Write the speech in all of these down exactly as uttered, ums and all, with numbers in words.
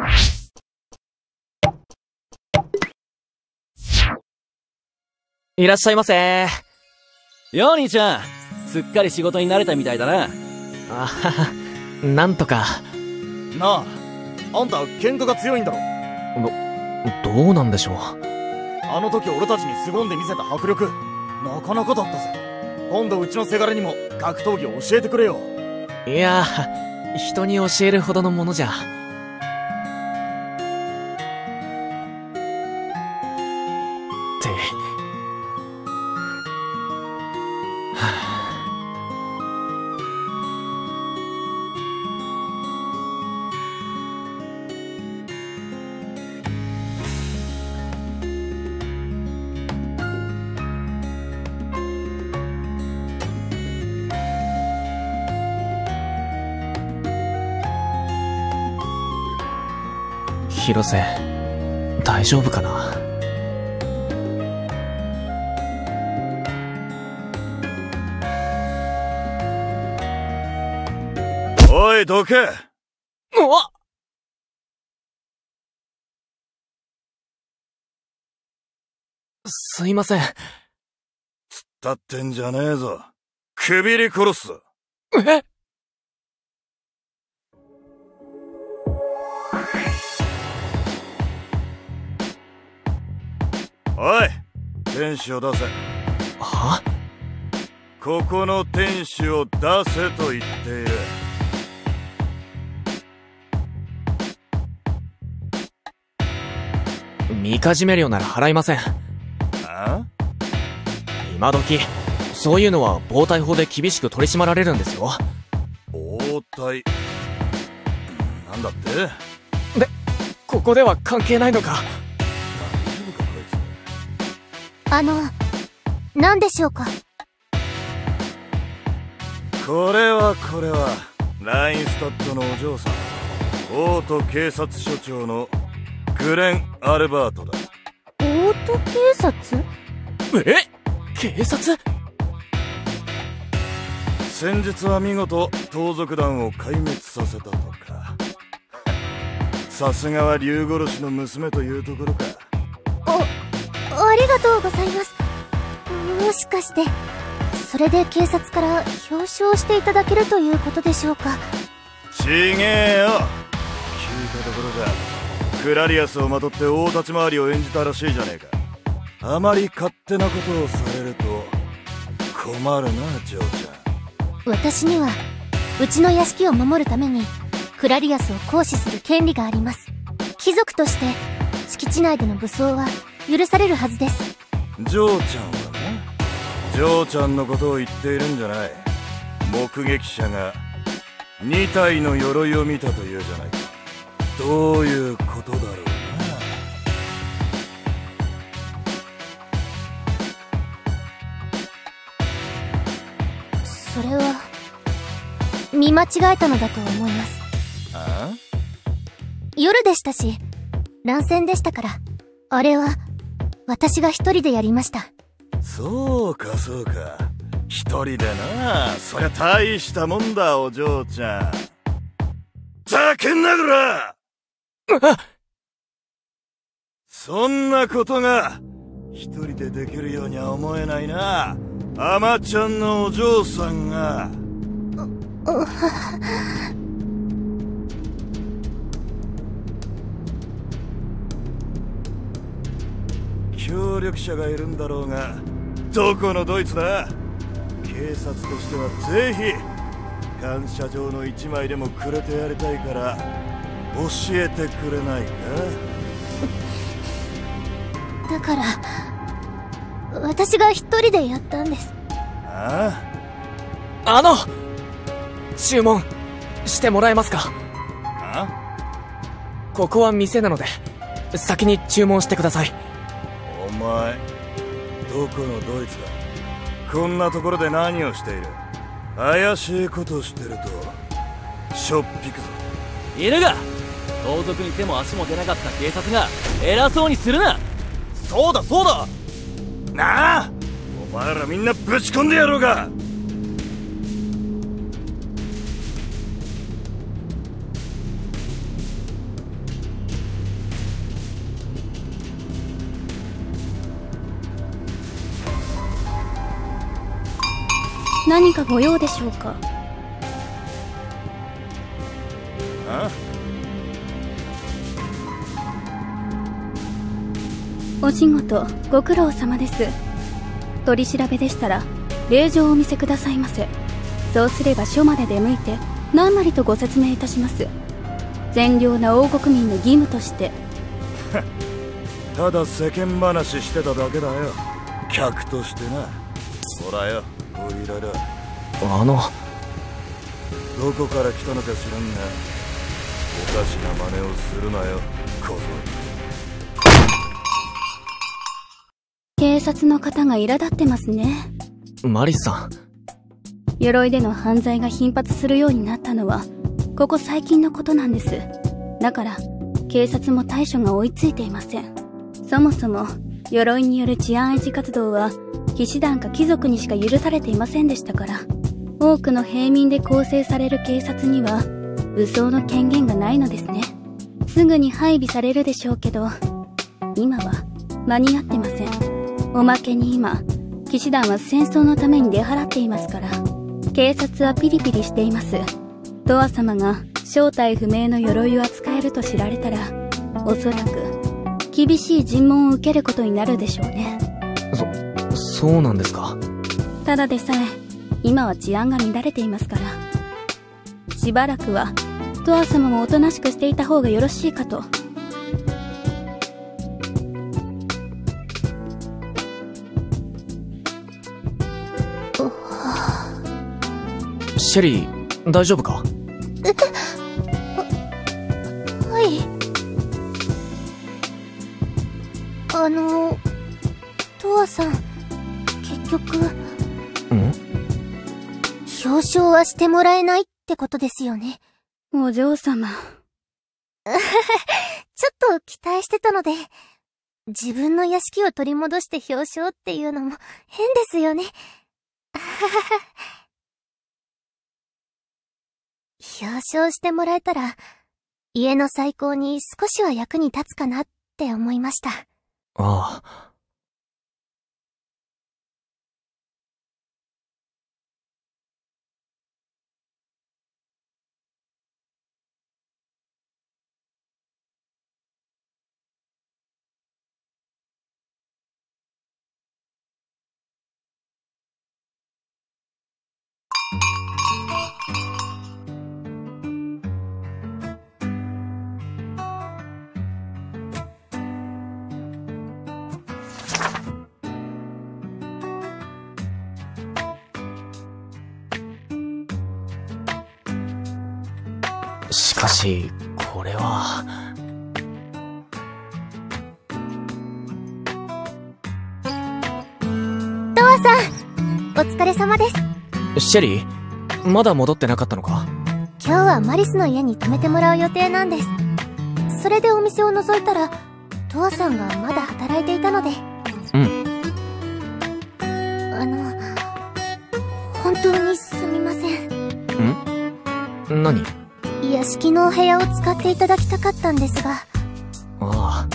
いらっしゃいませ。 よ兄ちゃん、すっかり仕事に慣れたみたいだな。 あはは、なんとか。 なあ、あんた喧嘩が強いんだろ。 ど、どうなんでしょう。 あの時俺たちに凄んで見せた迫力、なかなかだったぜ。今度うちのせがれにも格闘技を教えてくれよ。 いや、人に教えるほどのものじゃ。ってはあ。広瀬、大丈夫かな。 おい、どけ。 うわっ、すいません。 突っ立ってんじゃねえぞ。くびり殺すぞ。 え？ おい、天使を出せ。 は？ ここの天使を出せと言っている。 みかじめ料なら払いません。 あ？ 今時そういうのは暴対法で厳しく取り締まられるんですよ。 暴対なんだって？ で、ここでは関係ないのか。 あの、何でしょうか。 これはこれはラインスタッドのお嬢さん、オート警察署長のグレン・アルバートだ。 オート警察？ え？警察？ 先日は見事盗賊団を壊滅させたとか。さすがは竜殺しの娘というところか。 あ、ありがとうございます。もしかしてそれで警察から表彰していただけるということでしょうか。 ちげえよ。聞いたところじゃクラリアスをまとって大立ち回りを演じたらしいじゃねえか。あまり勝手なことをされると困るな、嬢ちゃん。 私にはうちの屋敷を守るためにクラリアスを行使する権利があります。貴族として敷地内での武装は許されるはずです。 嬢ちゃんはな、嬢ちゃんのことを言っているんじゃない。目撃者がに体の鎧を見たというじゃないか。どういうことだろうな。 それは見間違えたのだと思います。 あ？ 夜でしたし乱戦でしたから、あれは私が一人でやりました。 そうかそうか、一人でな。そりゃ大したもんだ、お嬢ちゃん。ざけんなこら。そんなことが一人でできるようには思えないな。アマちゃんのお嬢さんが。協力者がいるんだろうが、どこのドイツだ。警察としてはぜひ感謝状の一枚でもくれてやりたいから教えてくれないか。 だから私が一人でやったんです。 ああの注文してもらえますか。 あ？ ここは店なので先に注文してください。 お前どこのドイツだ。こんなところで何をしている。怪しいことをしてるとしょっぴくぞ。 犬が盗賊に手も足も出なかった警察が偉そうにするな。 そうだそうだ。なあ、お前らみんなぶち込んでやろうか。 何かご用でしょうか？ あ？ お仕事ご苦労様です。取り調べでしたら令状をお見せくださいませ。そうすれば署まで出向いて何なりとご説明いたします。善良な王国民の義務として。 ただ世間話してただけだよ、客としてな。ほらよ、おいらだ。 あのどこから来たのか知らんが、おかしな真似をするなよ、小僧。 警察の方が苛立ってますね。 マリスさん、 鎧での犯罪が頻発するようになったのはここ最近のことなんです。だから警察も対処が追いついていません。そもそも鎧による治安維持活動は騎士団か貴族にしか許されていませんでしたから、多くの平民で構成される警察には武装の権限がないのですね。すぐに配備されるでしょうけど、今は間に合ってません。おまけに今騎士団は戦争のために出払っていますから、警察はピリピリしています。トア様が正体不明の鎧を扱えると知られたら、おそらく厳しい尋問を受けることになるでしょうね。 そ、そうなんですか。 ただでさえ今は治安が乱れていますから、しばらくはトア様もおとなしくしていた方がよろしいかと。 シェリー、大丈夫か？ え、は、はい。あの、トアさん、結局、 ん？ 表彰はしてもらえないってことですよね。 お嬢様。 ちょっと期待してたので、自分の屋敷を取り戻して表彰っていうのも変ですよね。表彰してもらえたら、家の再興に少しは役に立つかなって思いました。 ああ。しかし、これは。 トアさん、お疲れ様です。 シェリー、まだ戻ってなかったのか？ 今日はマリスの家に泊めてもらう予定なんです。それでお店を覗いたら、トアさんがまだ働いていたので。 うん。 あの、本当にすみません。 ん？何？ 屋敷のお部屋を使っていただきたかったんですが。 ああ。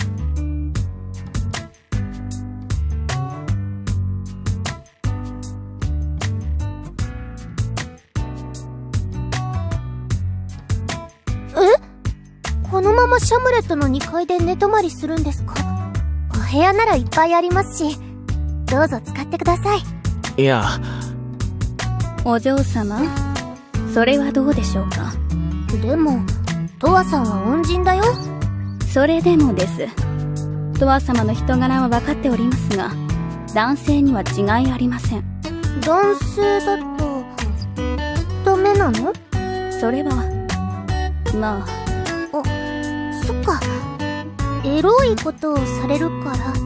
え？このままシャムレットのにかいで寝泊まりするんですか？お部屋ならいっぱいありますし、どうぞ使ってください。 いや。 お嬢様、それはどうでしょうか？ でも、トアさんは恩人だよ。 それでもです。トア様の人柄は分かっておりますが、男性には違いありません。 男性だと、ダメなの？ それは、まあ。 あ、そっか。エロいことをされるからって、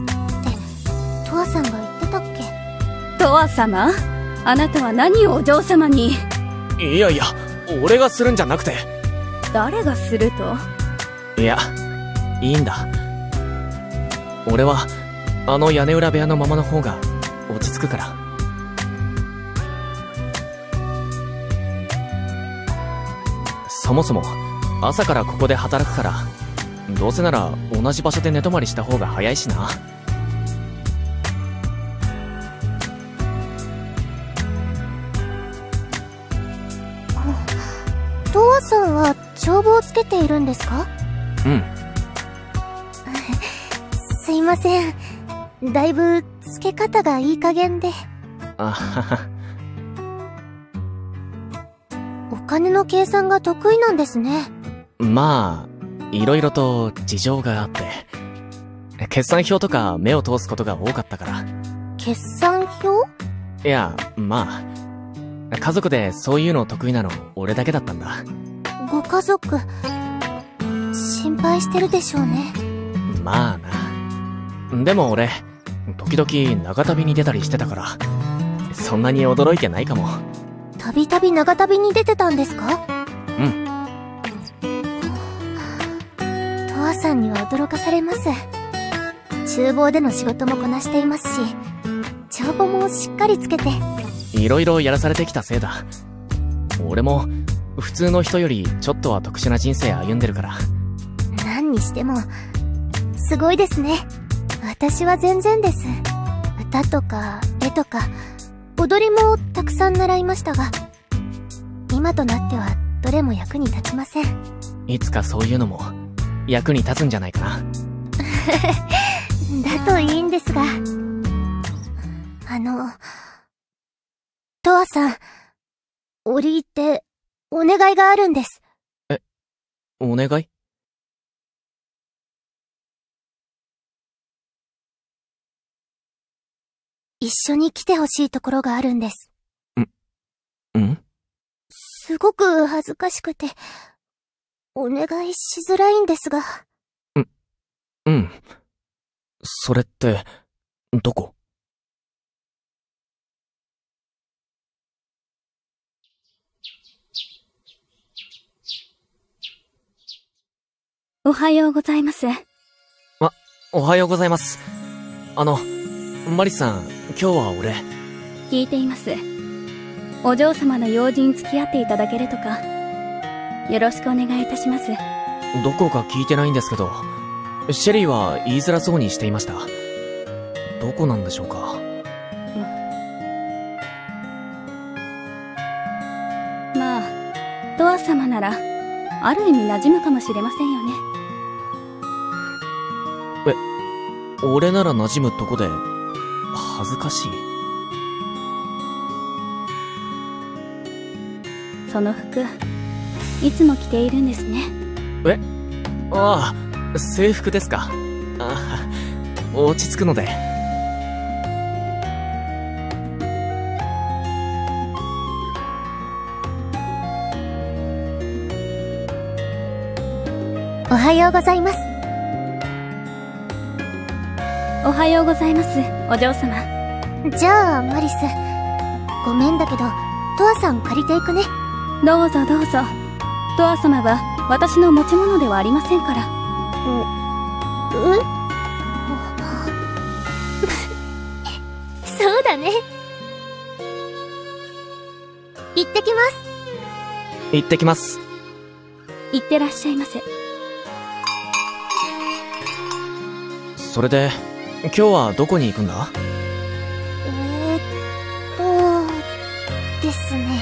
トアさんが言ってたっけ？ トア様？あなたは何をお嬢様に？ いやいや、俺がするんじゃなくて。 誰がすると？ いや、いいんだ。俺はあの屋根裏部屋のままの方が落ち着くから。そもそも朝からここで働くから、どうせなら同じ場所で寝泊まりした方が早いしな。 さんは帳簿をつけているんですか？ うん。 すいません。だいぶ付け方がいい加減で。 あはは。 お金の計算が得意なんですね。 まあ、いろいろと事情があって。決算表とか目を通すことが多かったから。 決算表？ いや、まあ、家族でそういうの得意なの俺だけだったんだ。 ご家族、心配してるでしょうね。 まあな。でも俺、時々長旅に出たりしてたから、そんなに驚いてないかも。 たびたび長旅に出てたんですか？ うん。 とわさんには驚かされます。厨房での仕事もこなしていますし、帳簿もしっかりつけて。 いろいろやらされてきたせいだ。俺も、普通の人よりちょっとは特殊な人生歩んでるから。 何にしても、すごいですね。私は全然です。歌とか絵とか踊りもたくさん習いましたが、今となってはどれも役に立ちません。 いつかそういうのも役に立つんじゃないかな。 だといいんですが。あの、とわさん、折り入ってお願いがあるんです。 え、お願い？ 一緒に来てほしいところがあるんです。 ん？ん？ すごく恥ずかしくて、お願いしづらいんですが。 ん、うん。それって、どこ？ おはようございます。 あ、おはようございます。あの、マリスさん、今日は俺。 聞いています。お嬢様の用事に付き合っていただけるとか、よろしくお願いいたします。 どこか聞いてないんですけど、シェリーは言いづらそうにしていました。どこなんでしょうか。うん、 まあ、トア様なら、ある意味馴染むかもしれませんよね。 え、俺なら馴染むとこで、恥ずかしい？ その服、いつも着ているんですね。 え？ああ、制服ですか。ああ、落ち着くので。 おはようございます。 おはようございます、お嬢様。 じゃあ、マリス。ごめんだけど、トアさん借りていくね。 どうぞどうぞ。トア様は私の持ち物ではありませんから。 う、うそうだね。行ってきます。 行ってきます。 行ってらっしゃいませ。 それで、今日はどこに行くんだ？ えーっと、ですね。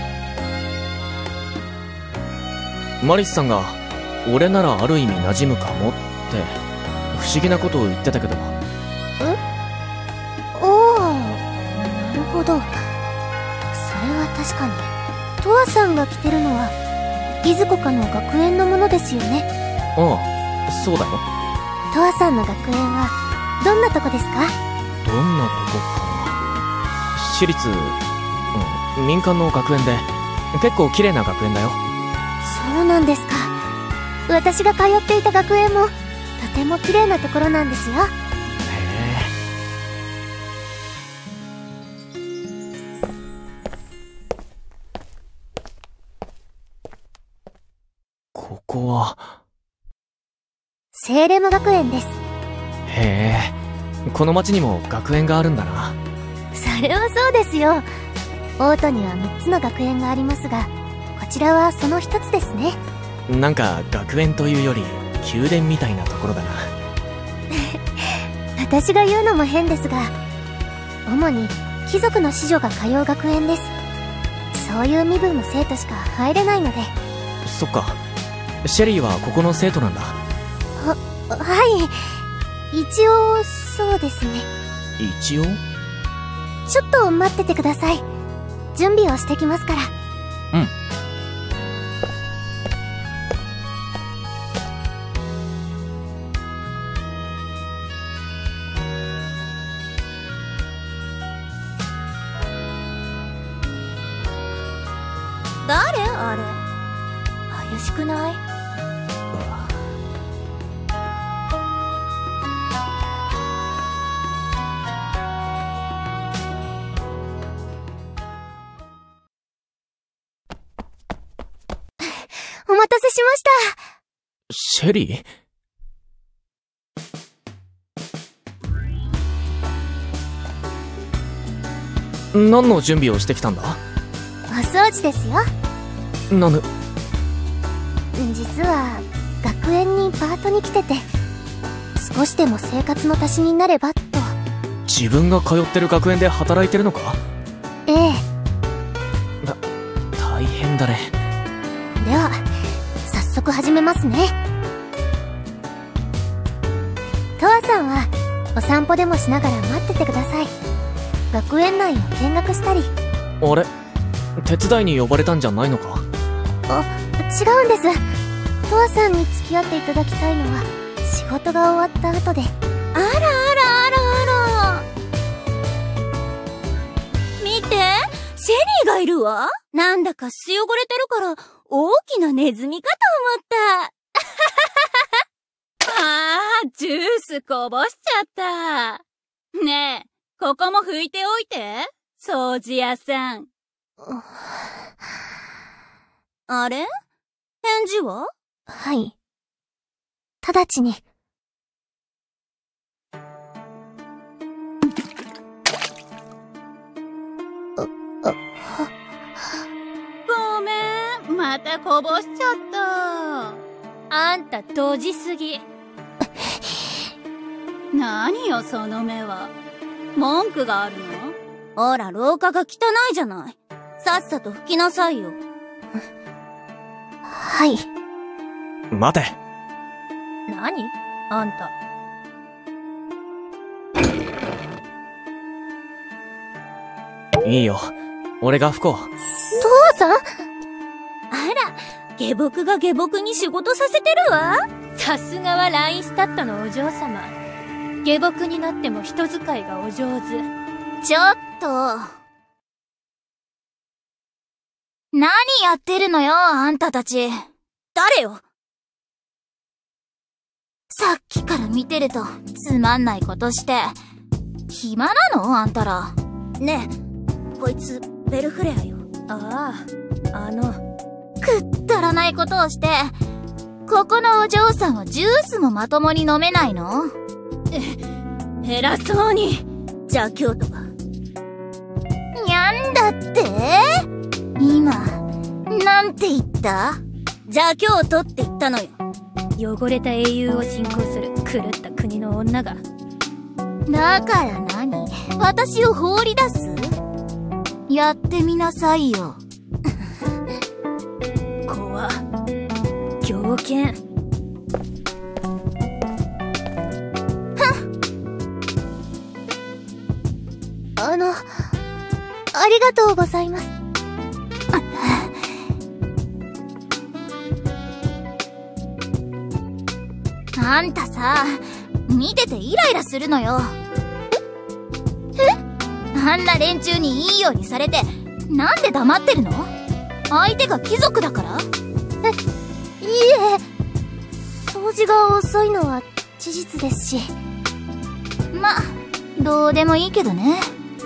マリスさんが、俺ならある意味馴染むかもって、不思議なことを言ってたけど。 え？おー、なるほど。それは確かに。トアさんが着てるのは、いずこかの学園のものですよね。 ああ、そうだよ。 トアさんの学園は、どんなとこですか？ どんなとこかな。私立、うん、民間の学園で、結構綺麗な学園だよ。 そうなんですか。私が通っていた学園も、とても綺麗なところなんですよ。へえ。ここは、 セーレム学園です。 へえ、この町にも学園があるんだな。 それはそうですよ。オートにはみっつの学園がありますが、こちらはそのひとつですね。 なんか学園というより宮殿みたいなところだな。 私が言うのも変ですが、主に貴族の子女が通う学園です。そういう身分の生徒しか入れないので。 そっか。シェリーはここの生徒なんだ。 は、はい。一応、そうですね。 一応？ ちょっと待っててください。準備をしてきますから。 うん。 誰あれ。怪しくない？お待たせしました。 シェリー？何の準備をしてきたんだ？ お掃除ですよ。 なぬ？ 実は学園にパートに来てて、少しでも生活の足しになればと。 自分が通ってる学園で働いてるのか？ ええ。 だ、大変だね。 では早速始めますね。トアさんはお散歩でもしながら待っててください。学園内を見学したり。 あれ？手伝いに呼ばれたんじゃないのか？ あ、違うんです。トアさんに付き合っていただきたいのは仕事が終わった後で。 あらあらあらあら。見て、シェリーがいるわ。なんだか吸い汚れてるから大きなネズミかと思った。ああ、ジュースこぼしちゃった。ねえ、ここも拭いておいて、掃除屋さん。あれ？返事は？ はい。直ちに。 ごめん、またこぼしちゃった。あんたドジすぎ。何よその目は。文句があるの？ほら、廊下が汚いじゃない。さっさと拭きなさいよ。 はい。 待て。 何？あんた。 いいよ。俺が拭こう。 父さん？あら、 下僕が下僕に仕事させてるわ。さすがはラインスタッドのお嬢様。下僕になっても人使いがお上手。ちょっと。何やってるのよ、あんたたち。誰よ？さっきから見てるとつまんないことして。暇なの？あんたら。ねえ、こいつベルフレアよ。ああ、あのくったらないことをして、ここのお嬢さんはジュースもまともに飲めないの？え、偉そうに。邪教とか。にゃんだって？今、なんて言った？邪教徒って言ったのよ。汚れた英雄を信仰する狂った国の女が。だから何？私を放り出す？やってみなさいよ。怖っ。狂犬。 あの、ありがとうございます。 あんたさ、見ててイライラするのよ。え？あんな連中にいいようにされて、なんで黙ってるの？相手が貴族だから？ え、いいえ。掃除が遅いのは事実ですし。 ま、どうでもいいけどね。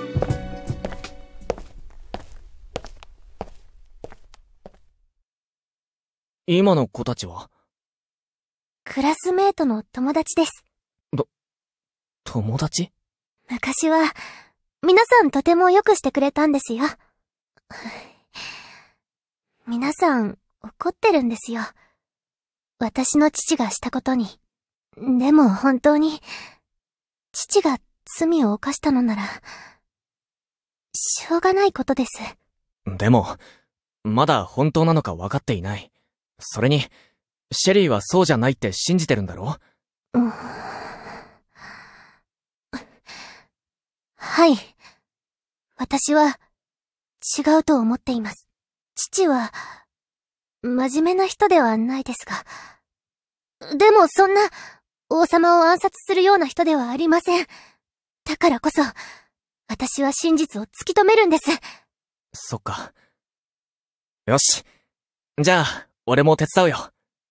今の子たちは？ クラスメートの友達です。 ど、友達？ 昔は、皆さんとてもよくしてくれたんですよ。皆さん、怒ってるんですよ。私の父がしたことに。でも本当に、父が罪を犯したのなら、しょうがないことです。 でも、まだ本当なのか分かっていない。 それに、シェリーはそうじゃないって信じてるんだろ？ うん、はい。私は、違うと思っています。父は、真面目な人ではないですが。でもそんな、王様を暗殺するような人ではありません。だからこそ、私は真実を突き止めるんです。 そっか。よし。じゃあ、俺も手伝うよ。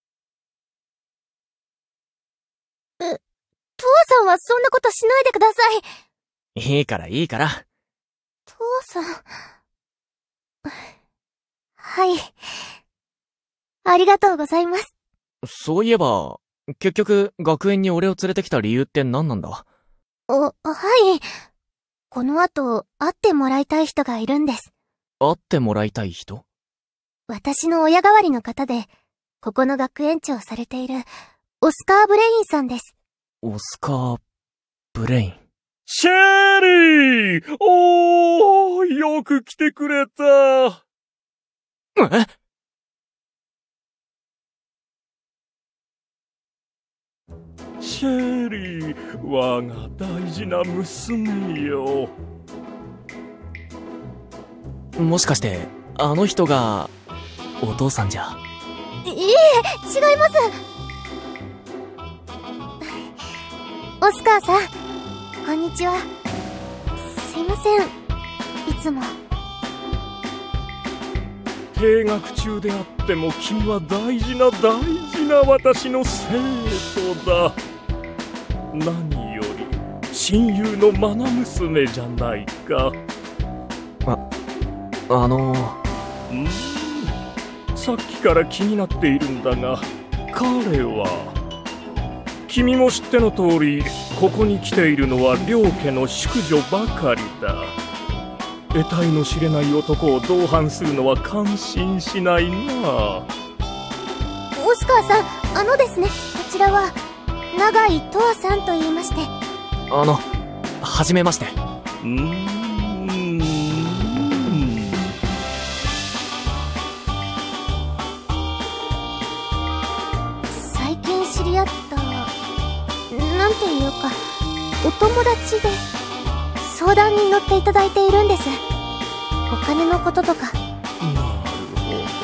え、父さんはそんなことしないでください。 いいからいいから。 父さん。はい。ありがとうございます。 そういえば、結局、学園に俺を連れてきた理由って何なんだ？ お、はい。この後、会ってもらいたい人がいるんです。 会ってもらいたい人？ 私の親代わりの方で、ここの学園長をされている、オスカー・ブレインさんです。 オスカー・ブレイン。 シェリー！おー、よく来てくれた。 え？ シェリー、我が大事な娘よ。 もしかして、あの人が、お父さんじゃ？ いいえ、違います。オスカーさん、こんにちは。すいません、いつも。 停学中であっても君は大事な大事な私の生徒だ。何より親友の愛娘じゃないか。 あ、あのー、んーさっきから気になっているんだが、彼は君も知っての通り、ここに来ているのは両家の淑女ばかりだ。得体の知れない男を同伴するのは感心しないな。 オスカーさん、あのですね、こちらは永井とわさんと言いまして。 あの、はじめまして。 うーん。 最近知り合った、なんていうか、お友達で相談に乗っていただいているんです。お金のこととか。 なるほど。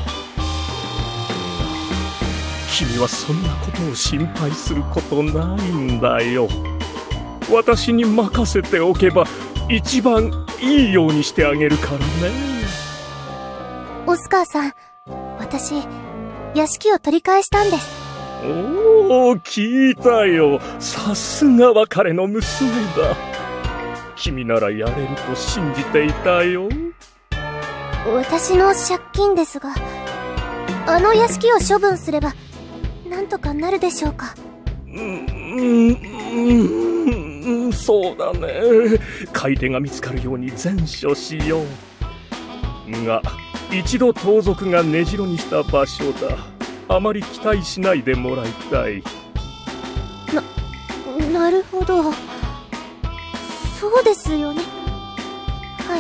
君はそんなことを心配することないんだよ。私に任せておけば一番いいようにしてあげるからね。 オスカーさん、私、屋敷を取り返したんです。 おー、聞いたよ。さすがは彼の娘だ。君ならやれると信じていたよ。 私の借金ですが、あの屋敷を処分すればなんとかなるでしょうか。 うーん、そうだね。買い手が見つかるように善処しよう。が、一度盗賊が根城にした場所だ。あまり期待しないでもらいたい。 な、なるほど。そうですよね。はい。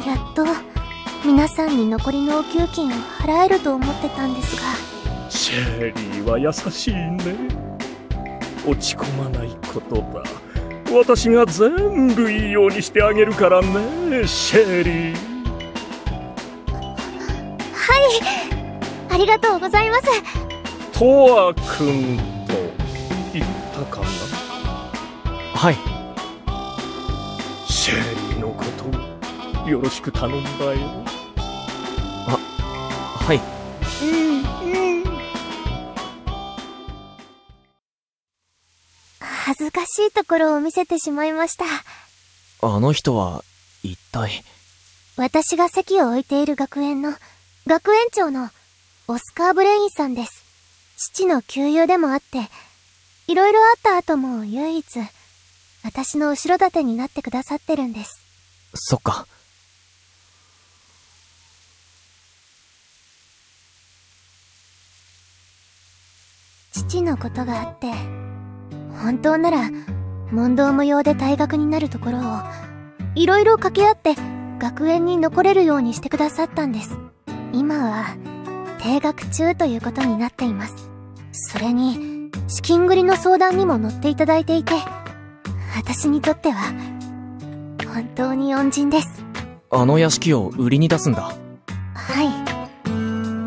やっと、皆さんに残りのお給金を払えると思ってたんですが。 シェリーは優しいね。落ち込まないことだ。私が全部いいようにしてあげるからね、シェリー。 はい。ありがとうございます。 トワ君と言ったかな。 はい。 シェリーのことよろしく頼んだよ。 あ、はい。 うんうん。恥ずかしいところを見せてしまいました。 あの人は一体。 私が席を置いている学園の学園長のオスカー・ブレインさんです。父の旧友でもあって、いろいろあった後も唯一、私の後ろ盾になってくださってるんです。 そっか。 父のことがあって、本当なら、問答無用で退学になるところを、いろいろ掛け合って、学園に残れるようにしてくださったんです。今は、 停学中ということになっています。それに、資金繰りの相談にも乗っていただいていて、私にとっては、本当に恩人です。 あの屋敷を売りに出すんだ。 はい。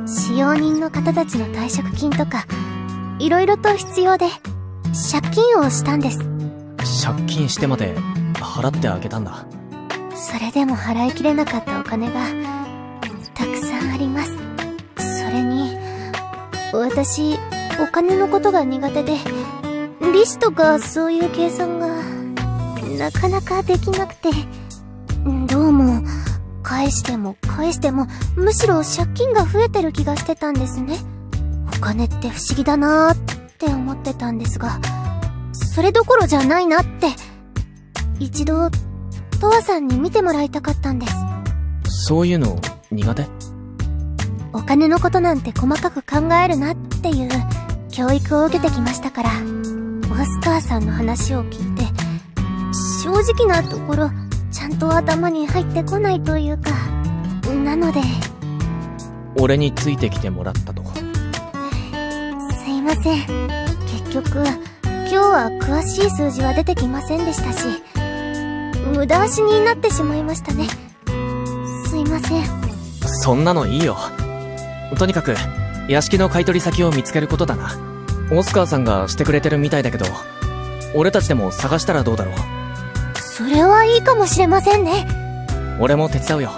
使用人の方たちの退職金とか、いろいろと必要で、借金をしたんです。 借金してまで払ってあげたんだ。 それでも払いきれなかったお金がたくさんあります。それに私お金のことが苦手で、利子とかそういう計算がなかなかできなくて、どうも返しても返してもむしろ借金が増えてる気がしてたんですね。お金って不思議だなーって思ってたんですが、それどころじゃないなって一度トアさんに見てもらいたかったんです。 そういうの苦手？ お金のことなんて細かく考えるなっていう教育を受けてきましたから、オスカーさんの話を聞いて、正直なところちゃんと頭に入ってこないというか、なので俺についてきてもらったと。 すいません。結局今日は詳しい数字は出てきませんでしたし、無駄足になってしまいましたね。すいません。 そんなのいいよ。とにかく屋敷の買い取り先を見つけることだな。オスカーさんがしてくれてるみたいだけど、俺たちでも探したらどうだろう。 それはいいかもしれませんね。 俺も手伝うよ。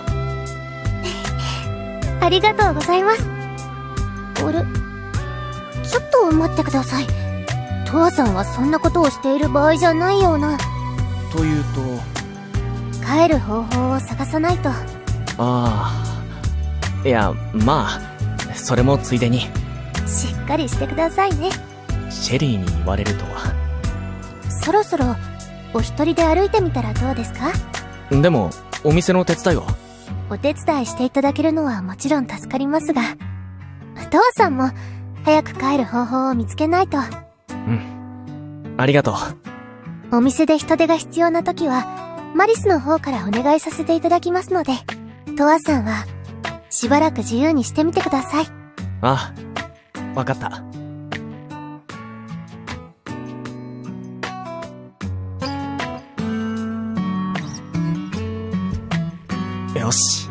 ありがとうございます。あれ、ちょっと待ってください。トアさんはそんなことをしている場合じゃないような。 というと、 帰る方法を探さないと。 ああ、いや、まあそれもついでに。 しっかりしてくださいね。 シェリーに言われるとは。 そろそろお一人で歩いてみたらどうですか？ でもお店の手伝いは？ お手伝いしていただけるのはもちろん助かりますが、トアさんも早く帰る方法を見つけないと。 うん、ありがとう。お店で人手が必要な時はマリスの方からお願いさせていただきますので、トアさんはしばらく自由にしてみてください。 ああ、わかった。よし。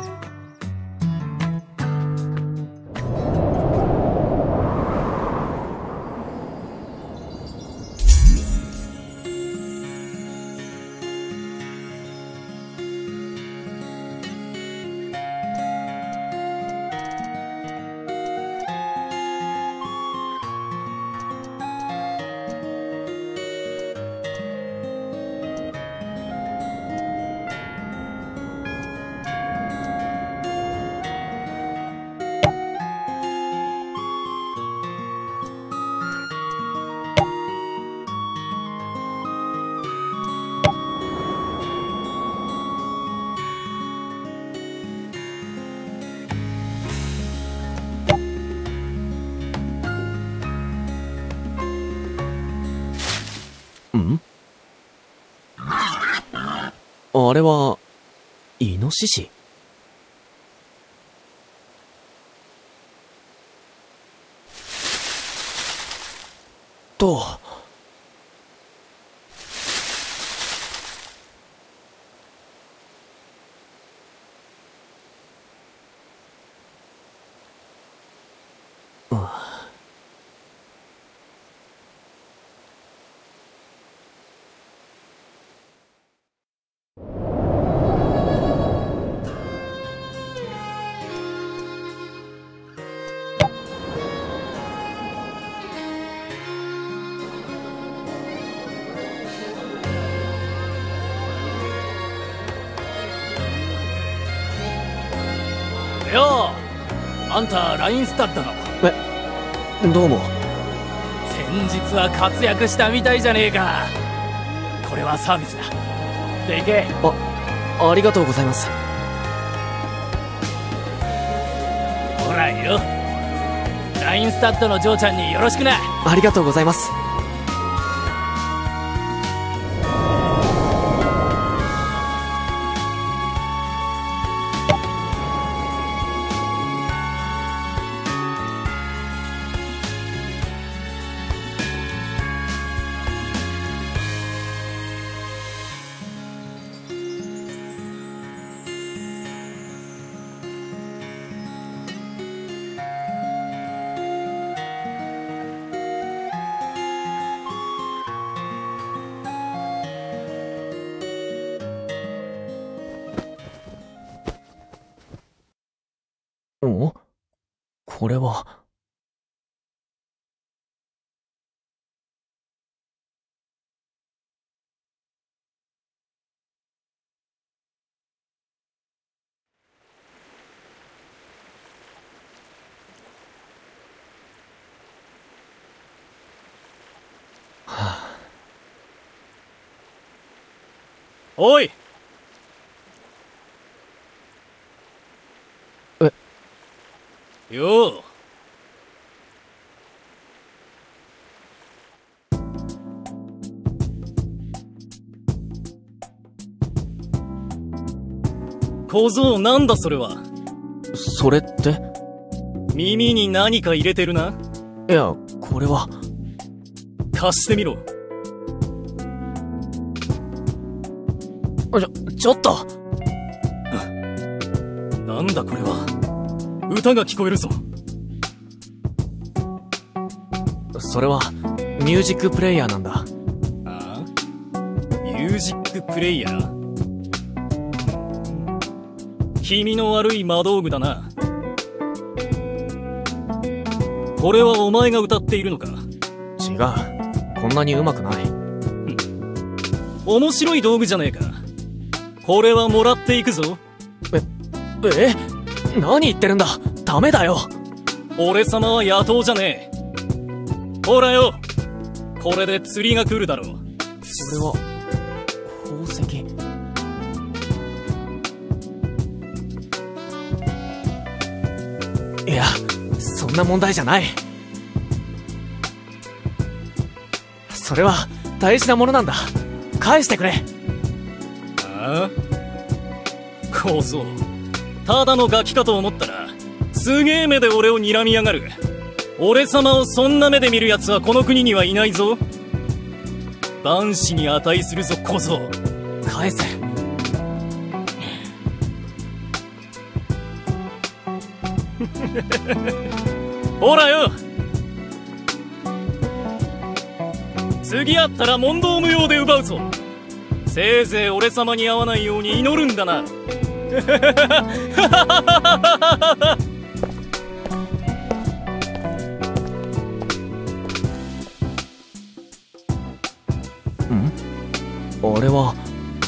ん？あれはイノシシ？とよう、あんたラインスタッドの。 え、どうも。 先日は活躍したみたいじゃねえか。これはサービスだ。で、行け。 あ、ありがとうございます。 ほらよ、ラインスタッドのジョーちゃんによろしくな。 ありがとうございます。 これは。 おい。 え。 よう。小僧、なんだそれは。 それって？ 耳に何か入れてるな。 いや、これは。 貸してみろ。 ちょ、ちょっとなんだこれは。歌が聞こえるぞ。 それは、ミュージックプレイヤーなんだ。 ああ？ミュージックプレイヤー？気味の悪い魔道具だな。これはお前が歌っているのか？ 違う。こんなに上手くない。 面白い道具じゃねえか。これはもらっていくぞ。 え、え？何言ってるんだ。ダメだよ。 俺様は野党じゃねえ。ほらよ。これで釣りが来るだろう。 それは、宝石。いや、そんな問題じゃない。それは大事なものなんだ。返してくれ。 ああ？小僧、ただのガキかと思ったらすげえ目で俺を睨みやがる。俺様をそんな目で見る奴はこの国にはいないぞ。万死に値するぞ小僧。 返せ。 ほらよ。次会ったら問答無用で奪うぞ。せいぜい俺様に会わないように祈るんだな。 ん？あれは。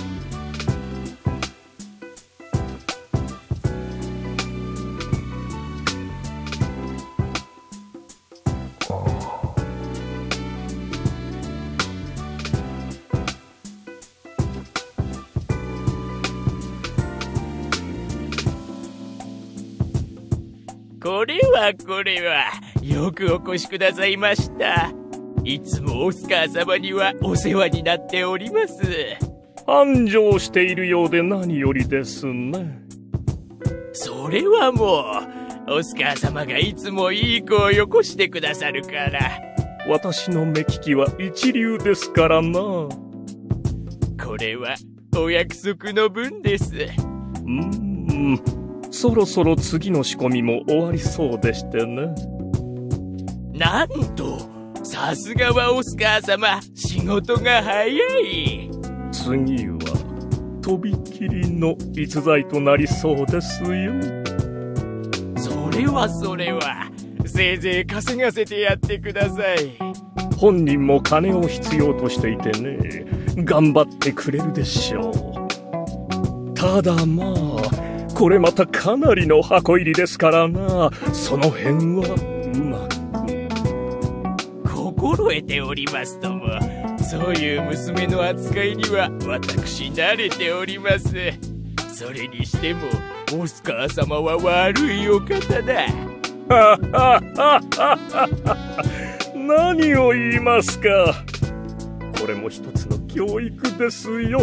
これはこれは、よくお越しくださいました。いつもオスカー様にはお世話になっております。 繁盛しているようで何よりですね。 それはもう、オスカー様がいつもいい子をよこしてくださるから。 私の目利きは一流ですからな。 これは、お約束の分です。 うーん。そろそろ次の仕込みも終わりそうでしてね。 なんと、さすがはオスカー様、仕事が早い。 次は、とびきりの逸材となりそうですよ。 それはそれは、せいぜい稼がせてやってください。 本人も金を必要としていてね、頑張ってくれるでしょう。ただまあ、これまたかなりの箱入りですからな。その辺はうまく。 心得ておりますとも、そういう娘の扱いには私慣れております。それにしてもオスカー様は悪いお方だ。 何を言いますか。これも一つの教育ですよ。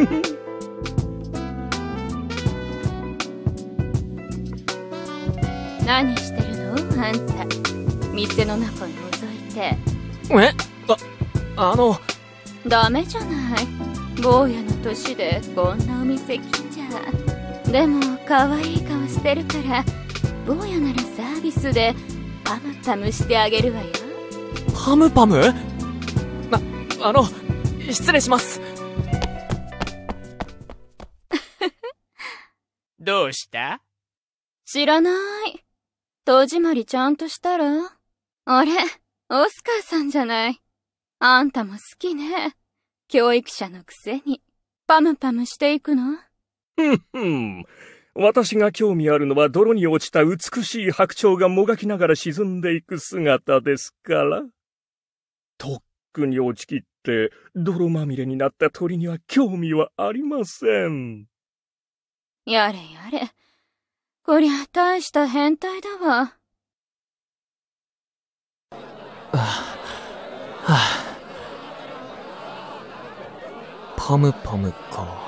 何してるのあんた。店の中覗いて。 え？あ、あの。 ダメじゃない。坊やの年でこんなお店来ちゃ。でも可愛い顔してるから、坊やならサービスでパムパムしてあげるわよ。 パムパム？な、あの、失礼します。 どうした？ 知らない。 戸締まりちゃんとしたら？あれ、オスカーさんじゃない。あんたも好きね。教育者のくせに、パムパムしていくの？ ふんふん。私が興味あるのは泥に落ちた美しい白鳥がもがきながら沈んでいく姿ですから。とっくに落ちきって泥まみれになった鳥には興味はありません。 やれやれ。こりゃ大した変態だわ。 はあ、はあ、パムパムか。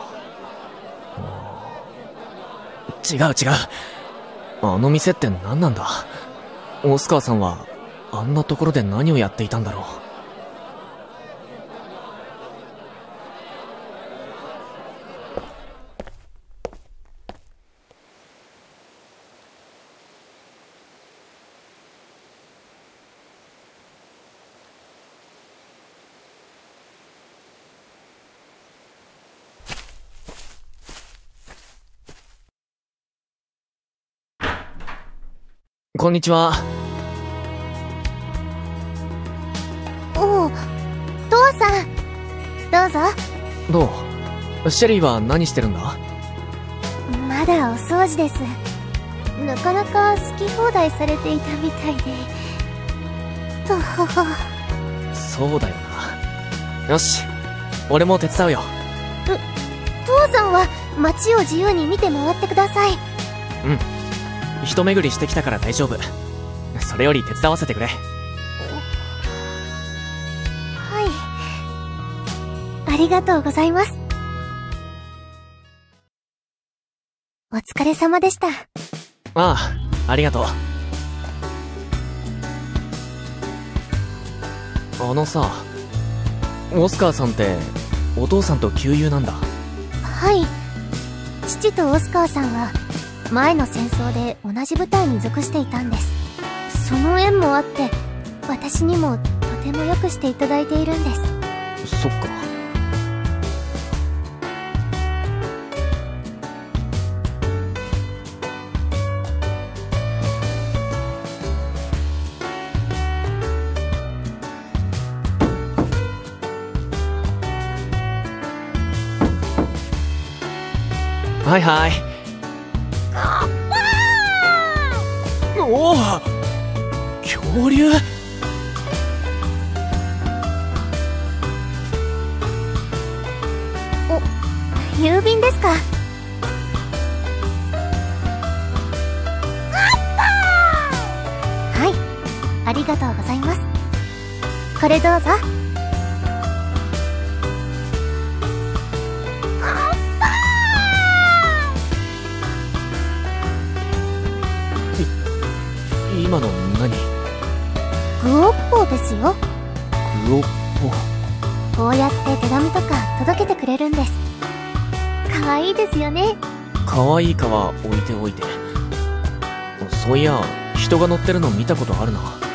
違う違う。あの店って何なんだ。オスカーさんはあんなところで何をやっていたんだろう。こんにちは。 おう、父さん。どうぞ。 どう？シェリーは何してるんだ？ まだお掃除です。なかなか好き放題されていたみたいで。とほほ。 そうだよな。よし、俺も手伝うよ。 う、父さんは街を自由に見て回ってください。 うん。一巡りしてきたから大丈夫。それより手伝わせてくれ。 はい。ありがとうございます。お疲れ様でした。 ああ、ありがとう。あのさ、オスカーさんってお父さんと旧友なんだ。 はい。父とオスカーさんは前の戦争で同じ部隊に属していたんです。その縁もあって私にもとても良くしていただいているんです。 そっか。はいはい。おお、恐竜。 お、郵便ですか？はい、ありがとうございます。これどうぞ。 今の何？ グオッポーですよ。 グオッポ。こうやって手紙とか届けてくれるんです。かわいいですよね。 かわいいかは置いておいて。そういや、人が乗ってるの見たことあるな。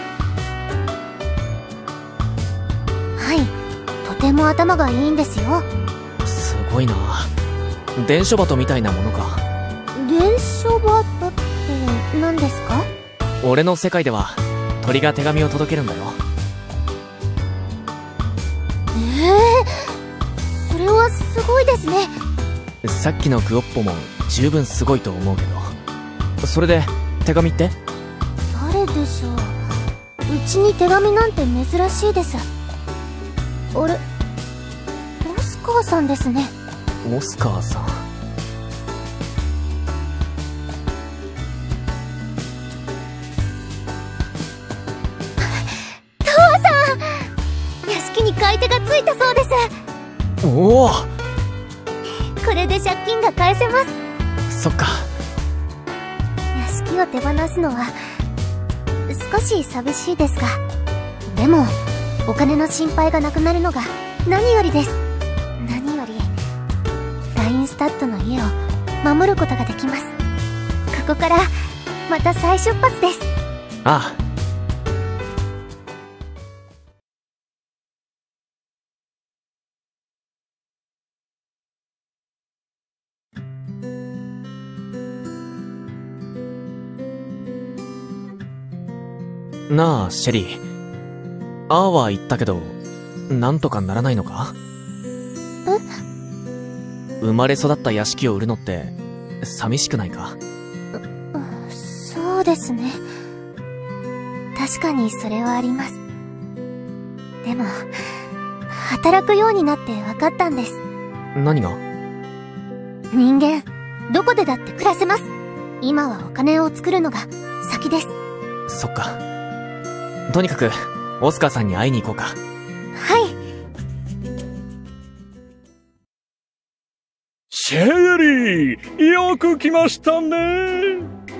はい、とても頭がいいんですよ。 すごいな。伝書鳩みたいなものか。 伝書鳩って何ですか？ 俺の世界では鳥が手紙を届けるんだよ。 ええー、それはすごいですね。 さっきのグオッポも十分すごいと思うけど。それで手紙って？ 誰でしょう。うちに手紙なんて珍しいです。あれ、オスカーさんですね。 オスカーさん。 買い手がついたそうです。 おお、 これで借金が返せます。 そっか。 屋敷を手放すのは少し寂しいですが、でもお金の心配がなくなるのが何よりです。何よりラインスタッドの家を守ることができます。ここからまた再出発です。 ああ。 なあ、シェリー。ああは言ったけど、なんとかならないのか？ え？ 生まれ育った屋敷を売るのって、寂しくないか？ そうですね。確かにそれはあります。でも、働くようになって分かったんです。 何が？ 人間、どこでだって暮らせます。今はお金を作るのが先です。 そっか。とにかく、オスカーさんに会いに行こうか。 はい。 シェリー、よく来ましたね。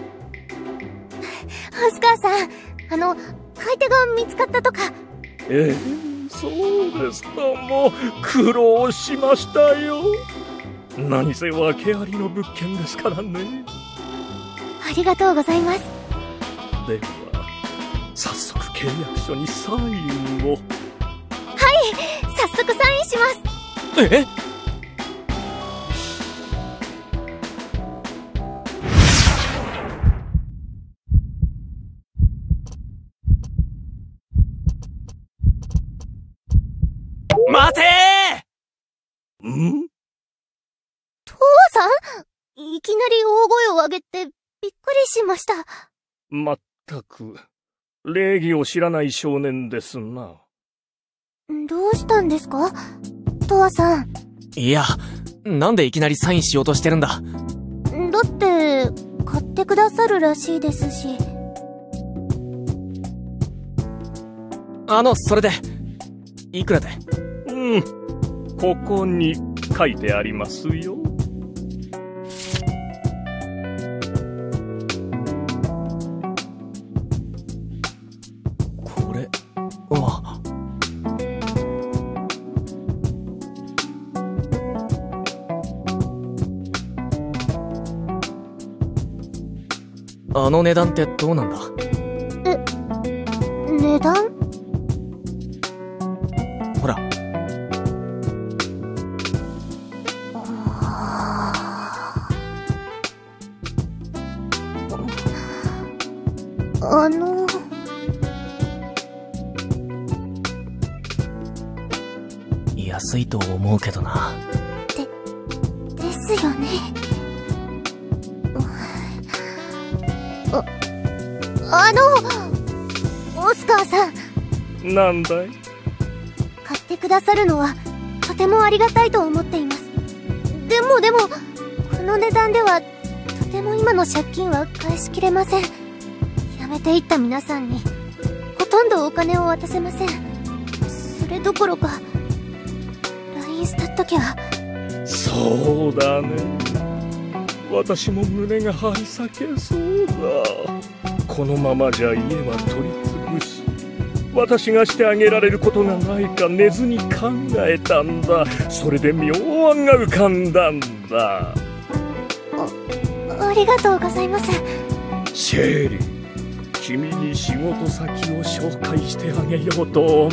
オスカーさん、あの、買い手が見つかったとか。 ええ、そうですか。もう苦労しましたよ。何せ訳ありの物件ですからね。 ありがとうございます。 では早速契約書にサインを。はい、 早速サインします。 え？待てー！ん？ 父さん？いきなり大声を上げてびっくりしました。 まったく礼儀を知らない少年ですな。 どうしたんですか？父さん。 いや、なんでいきなりサインしようとしてるんだ？ だって、買ってくださるらしいですし。 あの、それで、いくらで？ うん、ここに書いてありますよ。 これは、あの値段ってどうなんだ？ え、値段？ ほら。 あの安いと思うけどな。 で、ですよね。あ、あの、オスカーさん。 なんだい？ 買ってくださるのはとてもありがたいと思っています。でもでも、この値段ではとても今の借金は返しきれません。辞めていった皆さんにほとんどお金を渡せません。それどころかラインスタッド家は。 そうだね。私も胸が張り裂けそうだ。このままじゃ家は取り潰し、私がしてあげられることがないか寝ずに考えたんだ。それで妙案が浮かんだんだ。 あ、ありがとうございます。 シェリー、君に仕事先を紹介してあげようと思う。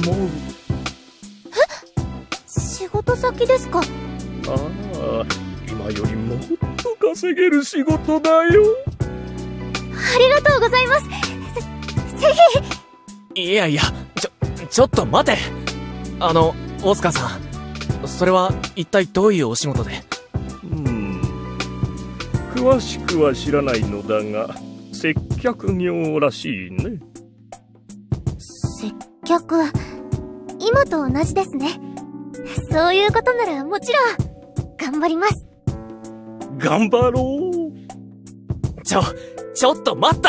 え？仕事先ですか？ ああ、今よりもっと稼げる仕事だよ。 ありがとうございます。ぜ、ぜひ。いやいや、ちょ、ちょっと待て。あの、オスカーさん。それは一体どういうお仕事で？ うーん。詳しくは知らないのだが、接客業らしいね。 接客、今と同じですね。そういうことならもちろん、頑張ります。 頑張ろう。 ちょ、ちょっと待った。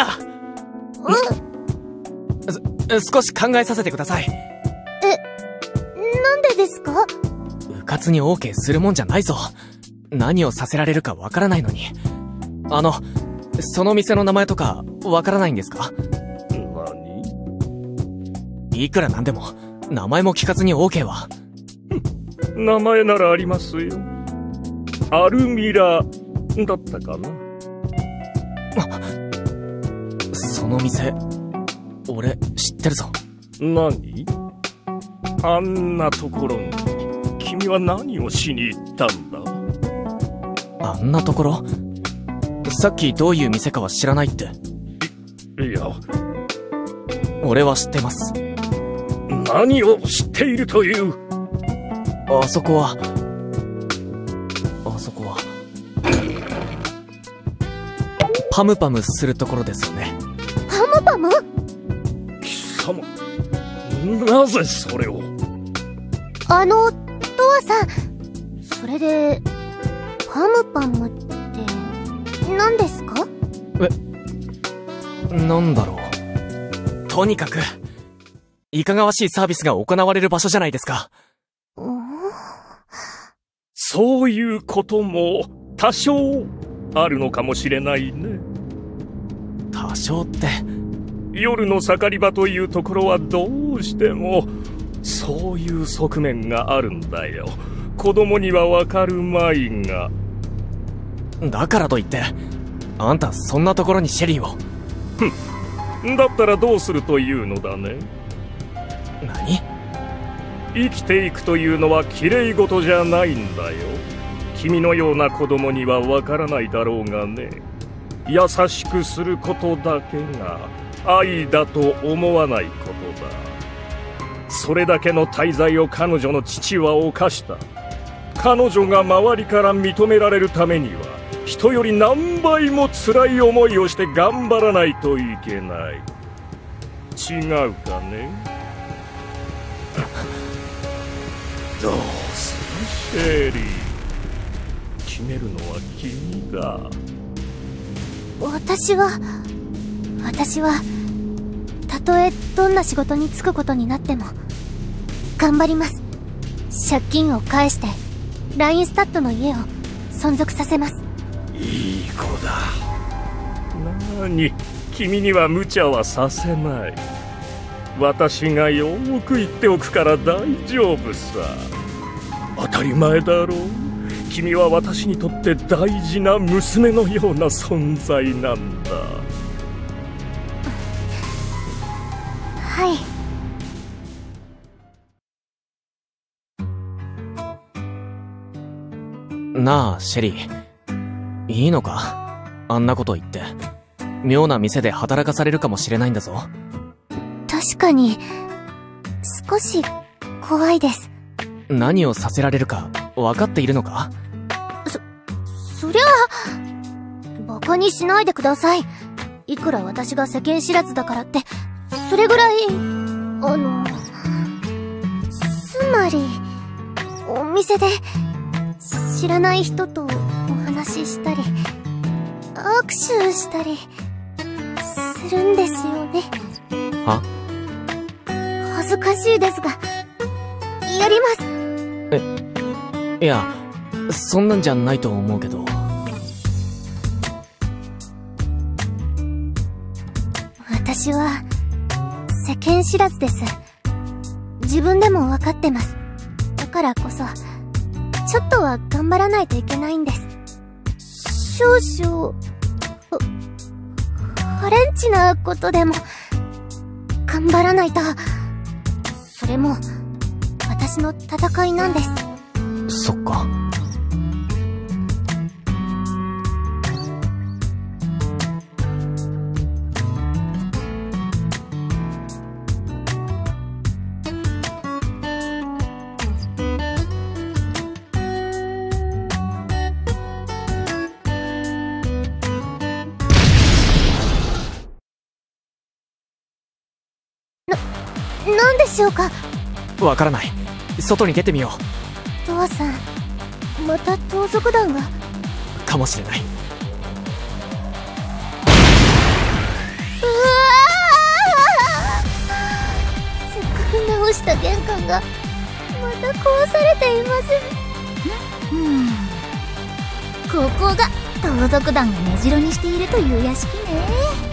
うん？ 少し考えさせてください。 え、なんでですか？ うかつに オーケー するもんじゃないぞ。何をさせられるかわからないのに。あの、その店の名前とかわからないんですか？ 何？ いくらなんでも名前も聞かずに オーケー は。 名前ならありますよ。アルミラだったかな。 その店、俺知ってるぞ。 何？あんなところに君は何をしに行ったんだ？ あんなところ？さっきどういう店かは知らないって。 い、いや、 俺は知ってます。 何を知っているという？ あそこはあそこはパムパムするところですよね。 パムパム？ 貴様、なぜそれを？ あの、トアさん、それでパムパムって何ですか？ え、なんだろう。とにかくいかがわしいサービスが行われる場所じゃないですか。 そういうことも多少あるのかもしれないね。 多少って？ 夜の盛り場というところはどうしてもそういう側面があるんだよ。子供にはわかるまいが。 だからといってあんたそんなところにシェリーを。 ふん、だったらどうするというのだね。 何？ 生きていくというのは綺麗事じゃないんだよ。君のような子供にはわからないだろうがね。優しくすることだけが愛だと思わないことだ。それだけの大罪を彼女の父は犯した。彼女が周りから認められるためには人より何倍も辛い思いをして頑張らないといけない。違うかね？どうするシェリー。決めるのは君だ。 私は私はたとえどんな仕事に就くことになっても頑張ります。借金を返してラインスタッドの家を存続させます。 いい子だ。なに、君には無茶はさせない。私がよーく言っておくから大丈夫さ。当たり前だろう。君は私にとって大事な娘のような存在なんだ。 はい。 なあシェリー、いいのかあんなこと言って。妙な店で働かされるかもしれないんだぞ。 確かに少し怖いです。 何をさせられるか分かっているのか？ そ、そりゃあバカにしないでください。いくら私が世間知らずだからってそれぐらい、あのつまりお店で知らない人とお話ししたり握手したりするんですよね。 は？ 恥ずかしいですがやります。 え、いやそんなんじゃないと思うけど。 私は世間知らずです。自分でも分かってます。だからこそちょっとは頑張らないといけないんです。少々ハレンチなことでも頑張らないと。それも私の戦いなんです。 そっか。 なんでしょうか？ わからない。外に出てみよう。 トアさん、また盗賊団が？ かもしれない。うわー！せっかく直した玄関がまた壊されています。 うん、ここが盗賊団が根城にしているという屋敷ね。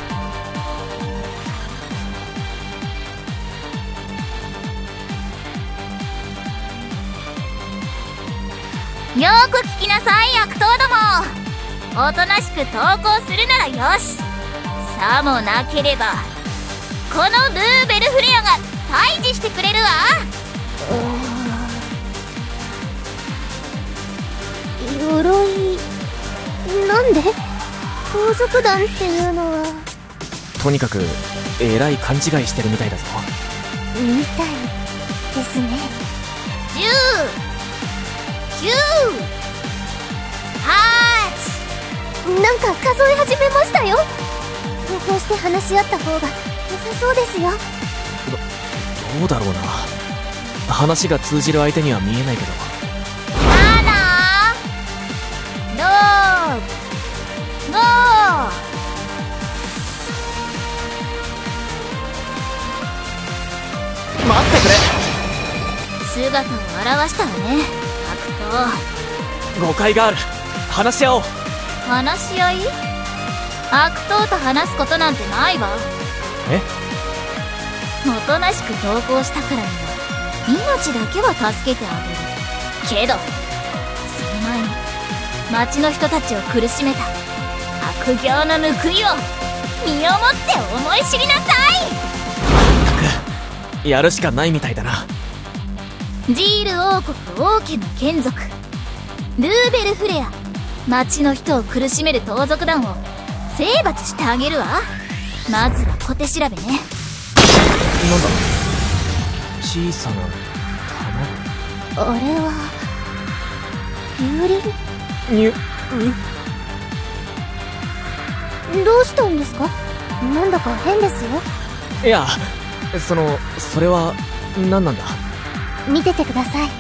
よーく聞きなさい悪党ども。おとなしく投降するならよし。さもなければこのルーベルフレアが退治してくれるわ。 鎧なんで？盗賊団っていうのは。 とにかくえらい勘違いしてるみたいだぞ。 みたいですね。 じゅう、きゅう、はち。 なんか数え始めましたよ。こうして話し合った方が良さそうですよ。 ど、どうだろうな。話が通じる相手には見えないけど。 なな、ろく、ご。 待ってくれ。 姿を現したわね、悪誤解がある。話し合おう。 党。話し合い？悪党と話すことなんてないわ。 え？ おとなしく同行したからには命だけは助けてあげるけど、その前に町の人たちを苦しめた悪行の報いを身をもって思い知りなさい。やるしかないみたいだな。 い。ジール王国王家の眷属ルーベルフレア、町の人を苦しめる盗賊団を征伐してあげるわ。まずは小手調べね。 なんだ、小さなあれは風鈴？ にゅ、 どうしたんですか？なんだか変ですよ。 いや、その、それは何なんだ？ 見ててください。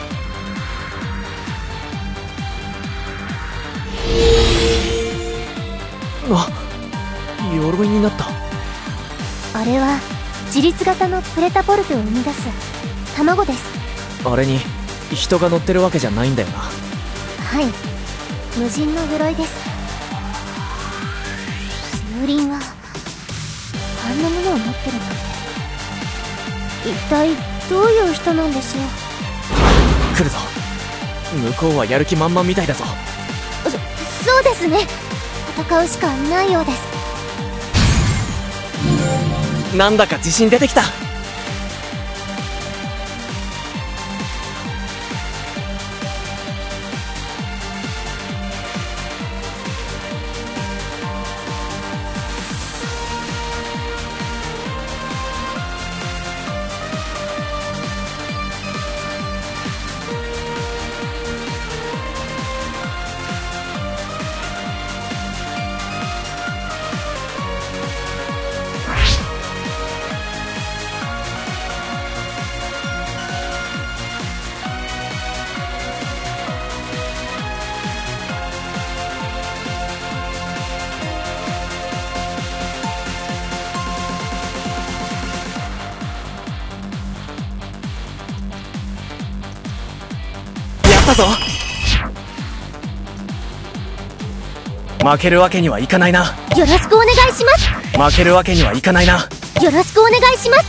あ、鎧になった。 あれは自律型のプレタポルトを生み出す卵です。 あれに人が乗ってるわけじゃないんだよな。 はい、無人の鎧です。風鈴はあんなものを持ってるなんて、一体どういう人なんでしょう。 来るぞ。向こうはやる気満々みたいだぞ。 そ、そうですね。戦うしかないようです。 なんだか自信出てきた。ぞ。負けるわけにはいかないな。 よろしくお願いします。 負けるわけにはいかないな。 よろしくお願いします。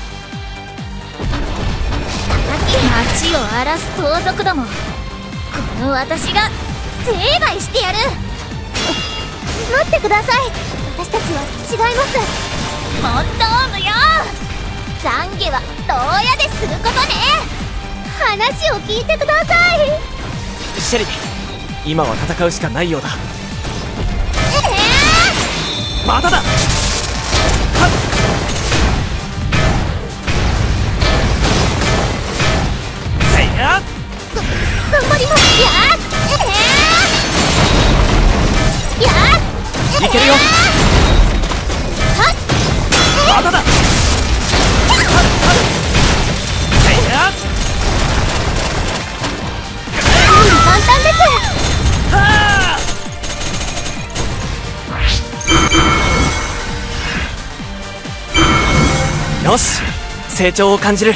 町を荒らす盗賊ども、この私が成敗してやる。 待ってください。私たちは違います。 本当無用。懺悔は牢屋ですることね。 話を聞いてください。 シェリー、今は戦うしかないようだ。 えー、まだだ。はっ、せいや、 頑張ります。 やっ、えー、やっ、 いけるよ。 はっ、 まだだ。はっ、せいや、 簡単です。 はあ、よし、成長を感じる。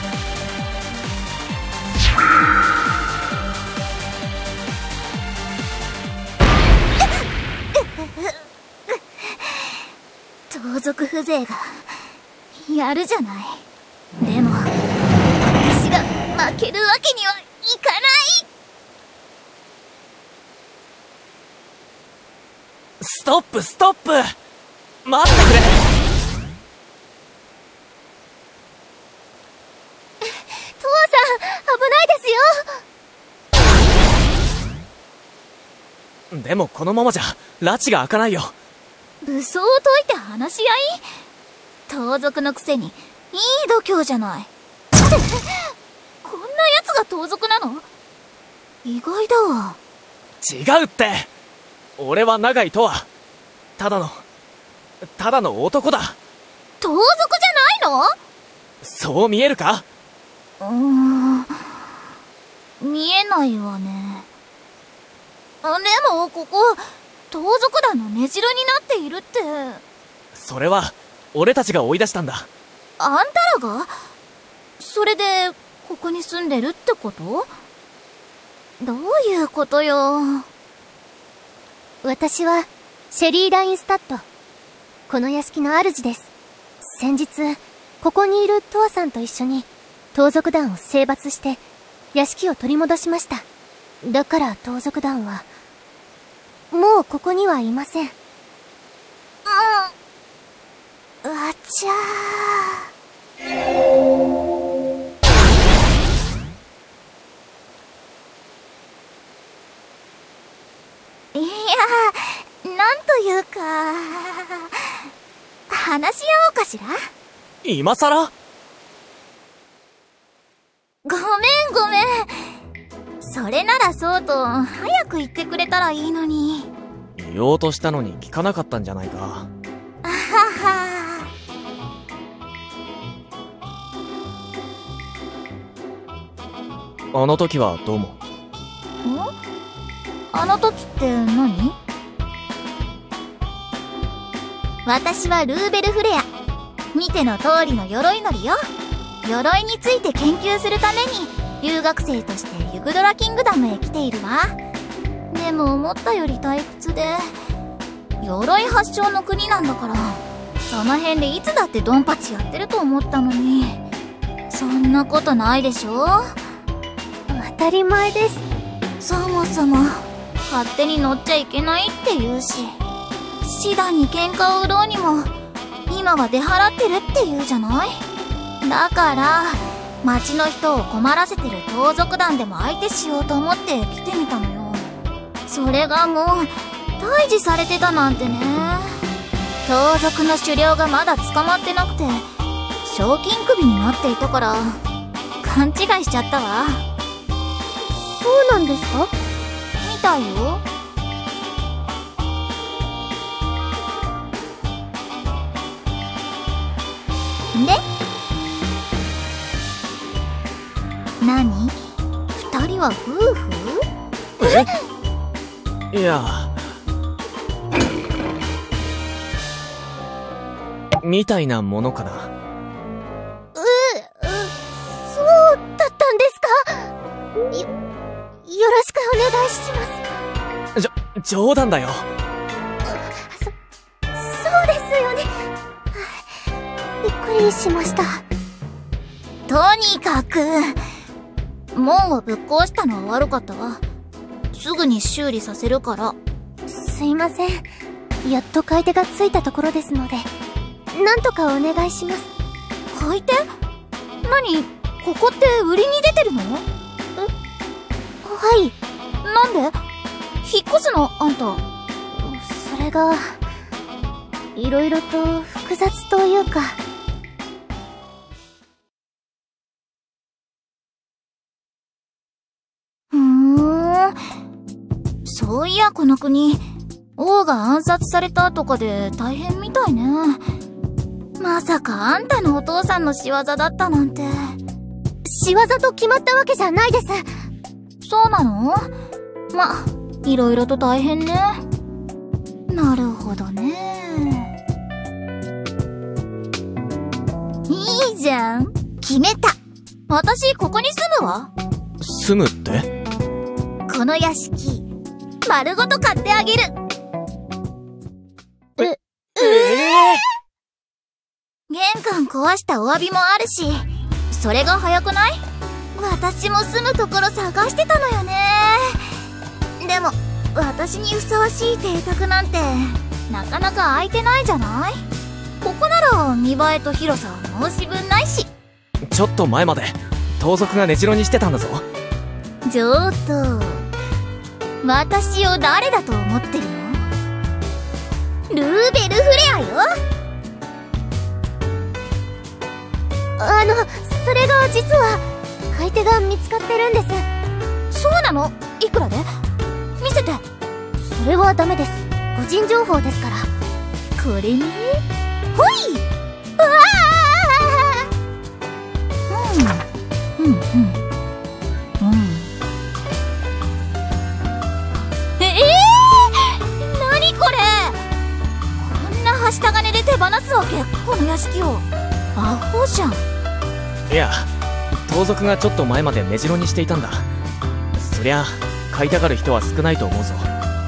盗賊風情がやるじゃない。でも私が負けるわけにはいかない。 ストップストップ、待ってくれ。 父さん、危ないですよ。 でもこのままじゃ拉致が開かないよ。 武装を解いて話し合い？ 盗賊のくせにいい度胸じゃない。こんな奴が盗賊なの？意外だわ。 違うって。俺は永井とはただのただの男だ。 盗賊じゃないの？ そう見えるか？ うーん、見えないわね。でもここ盗賊団の根城になっているって。 それは俺たちが追い出したんだ。 あんたらが？それでここに住んでるってこと？どういうことよ。 私はシェリー・ラインスタッド。この屋敷の主です。先日ここにいるトアさんと一緒に盗賊団を征伐して屋敷を取り戻しました。だから盗賊団はもうここにはいません。うん。 あちゃー。いや、なんというか、話し合おうかしら？ 今さら？ ごめんごめん。それならそうと早く言ってくれたらいいのに。 言おうとしたのに聞かなかったんじゃないか。 あはは。 あの時はどうも。ん？ あの時って何？私はルーベルフレア。見ての通りの鎧乗りよ。鎧について研究するために留学生としてユグドラキングダムへ来ているわ。でも思ったより退屈で、鎧発祥の国なんだからその辺でいつだってドンパチやってると思ったのに、そんなことないでしょ。 当たり前です。 そもそも勝手に乗っちゃいけないって言うし、師団に喧嘩を売ろうにも今は出払ってるって言うじゃない。だから町の人を困らせてる盗賊団でも相手しようと思って来てみたのよ。それがもう退治されてたなんてね。盗賊の首領がまだ捕まってなくて賞金首になっていたから勘違いしちゃったわ。 そうなんですか？ みたいよ。で、何？二人は夫婦？ え？いや、みたいなものかな。 う、う、そうだったんですか？よ、よろしくお願いします。 じょ、冗談だよ。 そ、そうですよね。びっくりしました。 とにかく門をぶっ壊したのは悪かったわ。すぐに修理させるから。 すいません。やっと買い手がついたところですので、なんとかお願いします。 買い手？何？ここって売りに出てるの？え？ はい。 なんで？引っ越すの？あんた。 それが、いろいろと複雑というか。 ふーん。そういやこの国、王が暗殺されたとかで大変みたいね。まさかあんたのお父さんの仕業だったなんて。 仕業と決まったわけじゃないです。 そうなの？ま、いろいろと大変ね。なるほどね。いいじゃん。決めた。私ここに住むわ。 住むって？ この屋敷丸ごと買ってあげる。 え、ええー、玄関壊したお詫びもあるし、それが早くない？私も住むところ探してたのよね。でも私にふさわしい邸宅なんてなかなか空いてないじゃない。ここなら見栄えと広さは申し分ないし。 ちょっと前まで盗賊が根城にしてたんだぞ。 上等。私を誰だと思ってるの？ルーベルフレアよ。 あの、それが実は買い手が見つかってるんです。 そうなの？いくらで？見せて。 それはダメです。個人情報ですから。 これね。ほい！うわー！うん。うんうん。うん。ええー！何これ！こんなはした金で手放すわけ？この屋敷を。アホじゃん。 いや、盗賊がちょっと前まで目白にしていたんだ。そりゃ買いたがる人は少ないと思うぞ。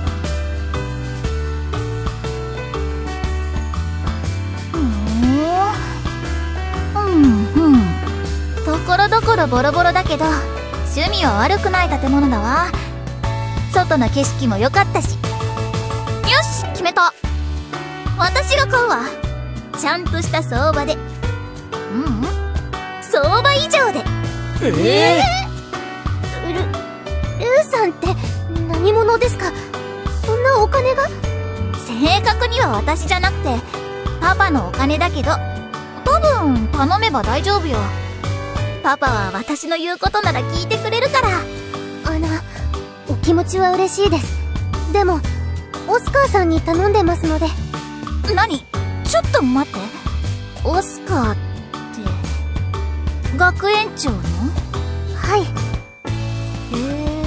ところどころボロボロだけど趣味は悪くない建物だわ。外の景色も良かったし。よし、決めた。私が買うわ。ちゃんとした相場で。うんうん、相場以上で。 ええー、ル、ルーさんって何者ですか？そんなお金が？ 正確には私じゃなくてパパのお金だけど、多分頼めば大丈夫よ。パパは私の言うことなら聞いてくれるから。 あの、お気持ちは嬉しいです。でもオスカーさんに頼んでますので。 何？ちょっと待って。オスカーって学園長の？ はい。 へ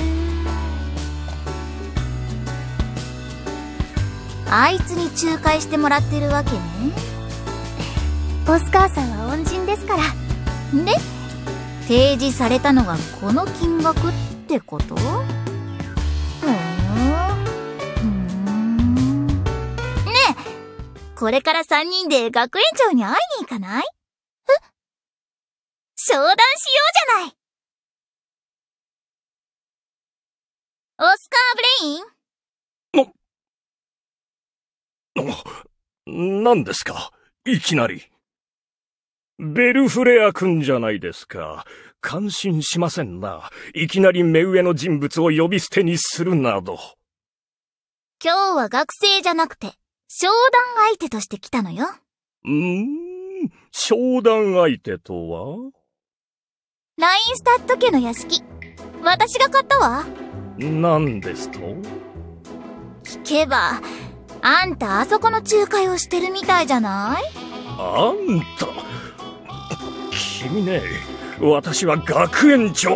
え。あいつに仲介してもらってるわけね。 オスカーさんは恩人ですから。 で、提示されたのがこの金額ってこと？ふーん。ふーん。ねえ、これからさんにんで学園長に会いに行かない？え？商談しようじゃない。オスカー・ブレイン。 な、何ですか？いきなり。ベルフレア君じゃないですか。感心しませんな。いきなり目上の人物を呼び捨てにするなど。 今日は学生じゃなくて、商談相手として来たのよ。 うーん、商談相手とは？ ラインスタッド家の屋敷。私が買ったわ。 何ですと？ 聞けば、あんたあそこの仲介をしてるみたいじゃない？ あんた、君ね、私は学園長。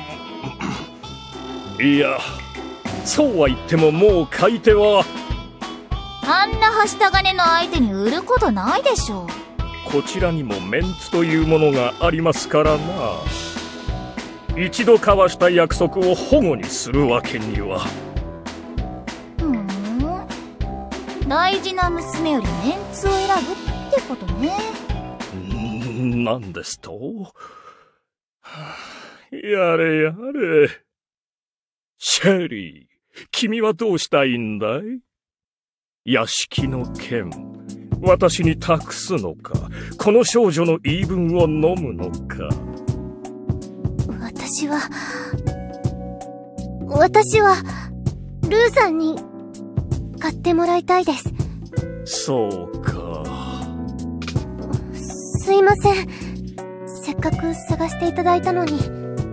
いや、そうは言ってももう買い手は。 あんなはした金の相手に売ることないでしょう。 こちらにもメンツというものがありますからな。一度交わした約束を反故にするわけには。 ふーん、大事な娘よりメンツを選ぶってことね。 んなんですと？やれやれ。シェリー、君はどうしたいんだい？屋敷の件、私に託すのか、この少女の言い分を飲むのか。 私は、私は、ルーさんに、買ってもらいたいです。 そうか。 すいません。せっかく探していただいたのに。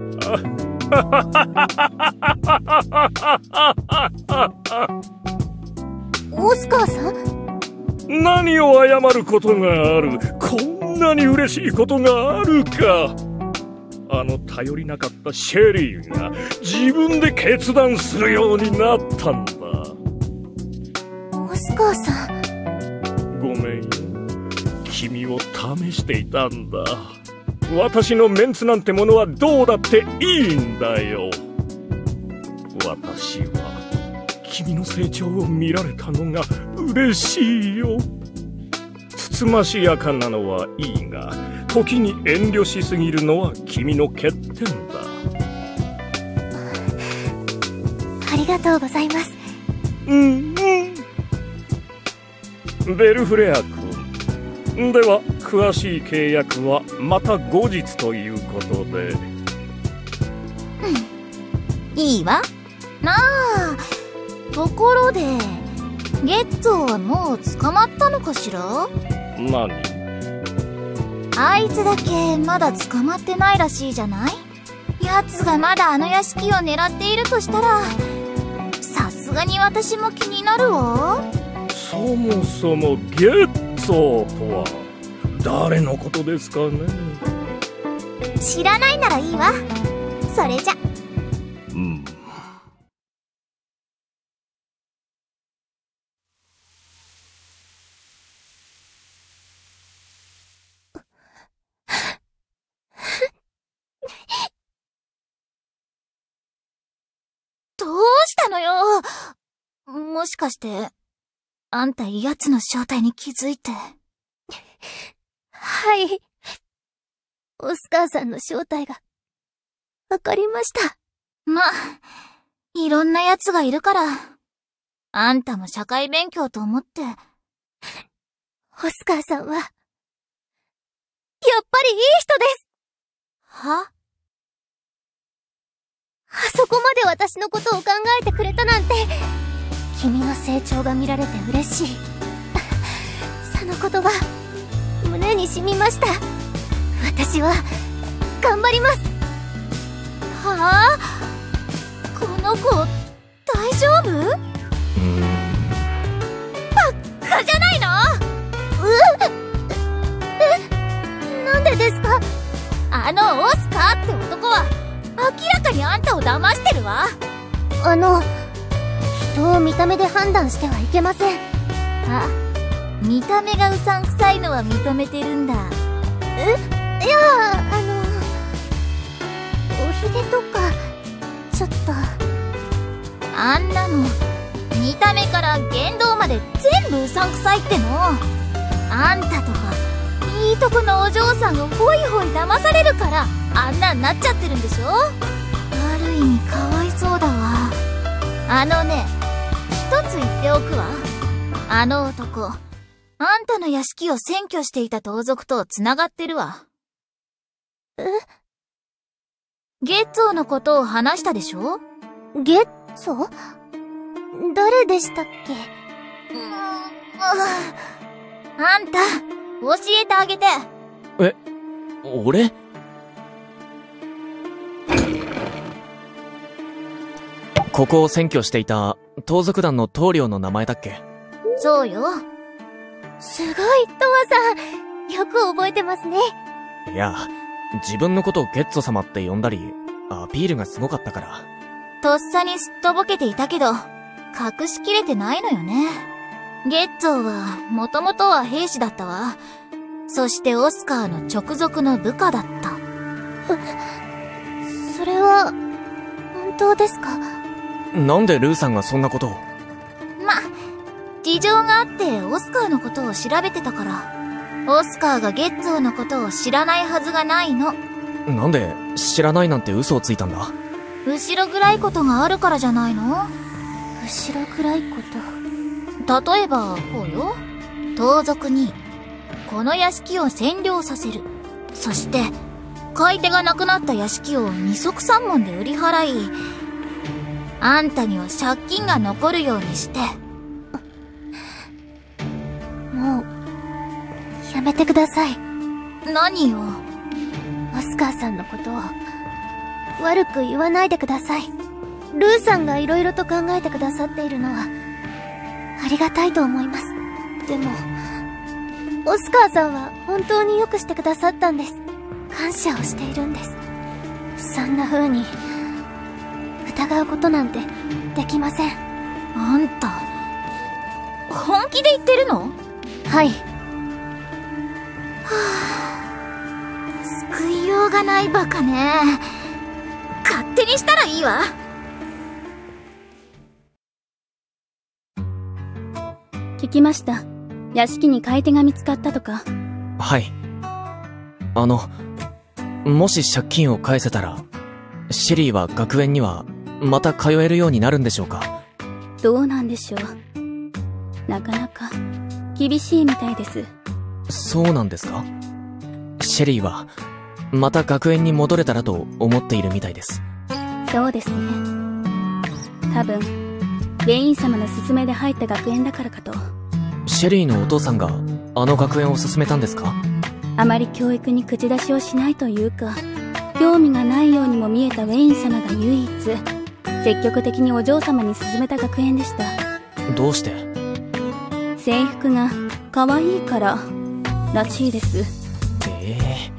オスカーさん？ 何を謝ることがある？こんなに嬉しいことがあるか。あの頼りなかったシェリーが自分で決断するようになったんだ。 オスカーさん。 ごめんよ。君を試していたんだ。私のメンツなんてものはどうだっていいんだよ。私は君の成長を見られたのが嬉しいよ。つつましやかなのはいいが、時に遠慮しすぎるのは君の欠点だ。 ありがとうございます。 うんうん。ベルフレア君。では、詳しい契約はまた後日ということで。 うん。いいわ。なあ、ところで、ゲットーはもう捕まったのかしら？ 何？ あいつだけまだ捕まってないらしいじゃない？奴がまだあの屋敷を狙っているとしたら、さすがに私も気になるわ。 そもそもゲッツォとは誰のことですかね？ 知らないならいいわ。それじゃ。 うん。 どうしたのよ。もしかして、あんた奴の正体に気づいて。 はい。オスカーさんの正体が、わかりました。 ま、いろんな奴がいるから、あんたも社会勉強と思って。 オスカーさんは、やっぱりいい人です。 は？ あそこまで私のことを考えてくれたなんて、君の成長が見られて嬉しい。その言葉、胸に染みました。私は、頑張ります。 はぁ？この子、大丈夫？うーん。バッカじゃないの？ うえ、なんでですか？ あのオスカーって男は、明らかにあんたを騙してるわ。 あの、人を見た目で判断してはいけません。 あ、見た目がうさんくさいのは認めてるんだ。 え？いや、あの、おひげとか、ちょっと。 あんなの、見た目から言動まで全部うさんくさいっての。あんたとか、いいとこのお嬢さんがホイホイ騙されるから、あんなんなっちゃってるんでしょ？ある意味かわいそうだわ。あのね、一つ言っておくわ。あの男、あんたの屋敷を占拠していた盗賊と繋がってるわ。 え？ ゲッツォのことを話したでしょ？ ゲッツォ？誰でしたっけ？ うーん、あんた、教えてあげて。 え、俺？ここを占拠していた盗賊団の棟梁の名前だっけ？ そうよ。 すごい、トワさん。よく覚えてますね。 いや、自分のことをゲッツォ様って呼んだり、アピールがすごかったから。 とっさにすっとぼけていたけど、隠しきれてないのよね。ゲッツォは、もともとは兵士だったわ。そしてオスカーの直属の部下だった。 それは、本当ですか？ なんでルーさんがそんなことを？ ま、事情があってオスカーのことを調べてたから。オスカーがゲッツォのことを知らないはずがないの。 なんで知らないなんて嘘をついたんだ？ 後ろ暗いことがあるからじゃないの？ 後ろ暗いこと？ 例えば、こうよ。盗賊に、この屋敷を占領させる。そして、買い手がなくなった屋敷を二足三文で売り払い、あんたには借金が残るようにして。 もう、やめてください。 何よ。 オスカーさんのことを、悪く言わないでください。ルーさんが色々と考えてくださっているのは、ありがたいと思います。でも、オスカーさんは本当によくしてくださったんです。感謝をしているんです。そんな風に、疑うことなんてできません。 あんた、本気で言ってるの？ はい。 はぁ、救いようがないバカね。勝手にしたらいいわ。 聞きました。屋敷に買い手が見つかったとか。 はい。あの、もし借金を返せたら、シェリーは学園にはまた通えるようになるんでしょうか？ どうなんでしょう。なかなか厳しいみたいです。 そうなんですか？シェリーはまた学園に戻れたらと思っているみたいです。 そうですね。多分ベイン様の勧めで入った学園だからかと。 シェリーのお父さんがあの学園を勧めたんですか？ あまり教育に口出しをしないというか、興味がないようにも見えたウェイン様が唯一積極的にお嬢様に勧めた学園でした。 どうして？ 制服が可愛いかららしいです。 え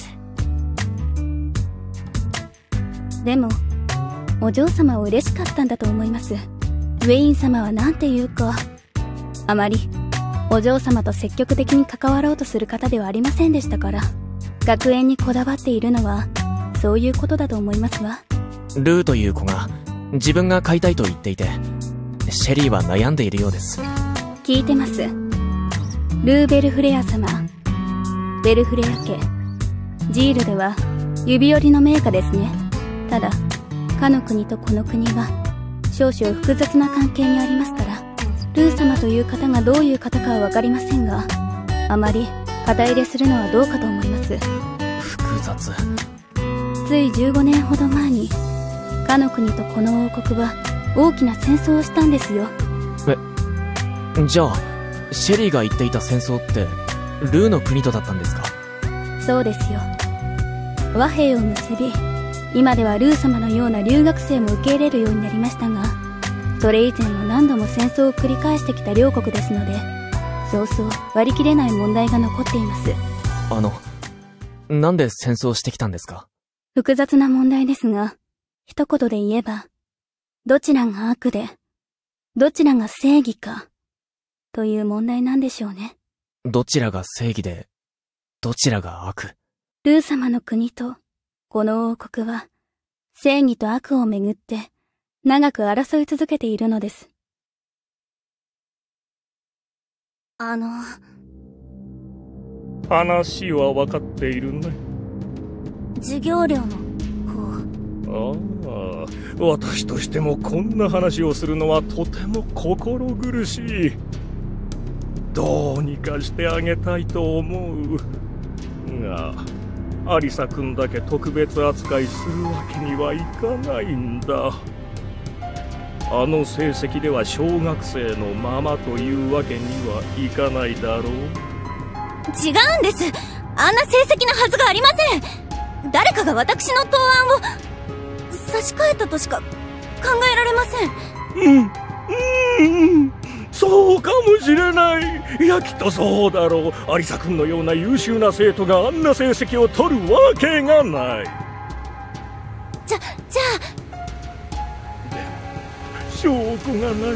え。でもお嬢様は嬉しかったんだと思います。ウェイン様はなんていうか、あまりお嬢様と積極的に関わろうとする方ではありませんでしたから、学園にこだわっているのはそういうことだと思いますわ。 ルーという子が自分が飼いたいと言っていて、シェリーは悩んでいるようです。 聞いてます。ルーベルフレア様、ベルフレア家、ジールでは指折りの名家ですね。ただかの国とこの国は少々複雑な関係にありますから、ルー様という方がどういう方かは分かりませんが、あまり肩入れするのはどうかと思います。 複雑。 ついじゅうごねんほど前にかの国とこの王国は大きな戦争をしたんですよ。 え、じゃあシェリーが言っていた戦争ってルーの国とだったんですか？ そうですよ。和平を結び、今ではルー様のような留学生も受け入れるようになりましたが、それ以前も何度も戦争を繰り返してきた両国ですので、そうそう割り切れない問題が残っています。 あの、なんで戦争してきたんですか？ 複雑な問題ですが、一言で言えば、どちらが悪で、どちらが正義か、という問題なんでしょうね。 どちらが正義で、どちらが悪？ ルー様の国と、この王国は、正義と悪をめぐって、長く争い続けているのです。 あの、 話は分かっているね。 授業料の方。ああ、私としてもこんな話をするのはとても心苦しい。どうにかしてあげたいと思うが、アリサ君だけ特別扱いするわけにはいかないんだ。あの成績では小学生のままというわけにはいかないだろう。 違うんです。あんな成績のはずがありません。誰かが私の答案を差し替えたとしか考えられません。 うん、うん、そうかもしれない。いや、きっとそうだろう。アリサ君のような優秀な生徒があんな成績を取るわけがない。 じゃ、じゃあ証拠がない。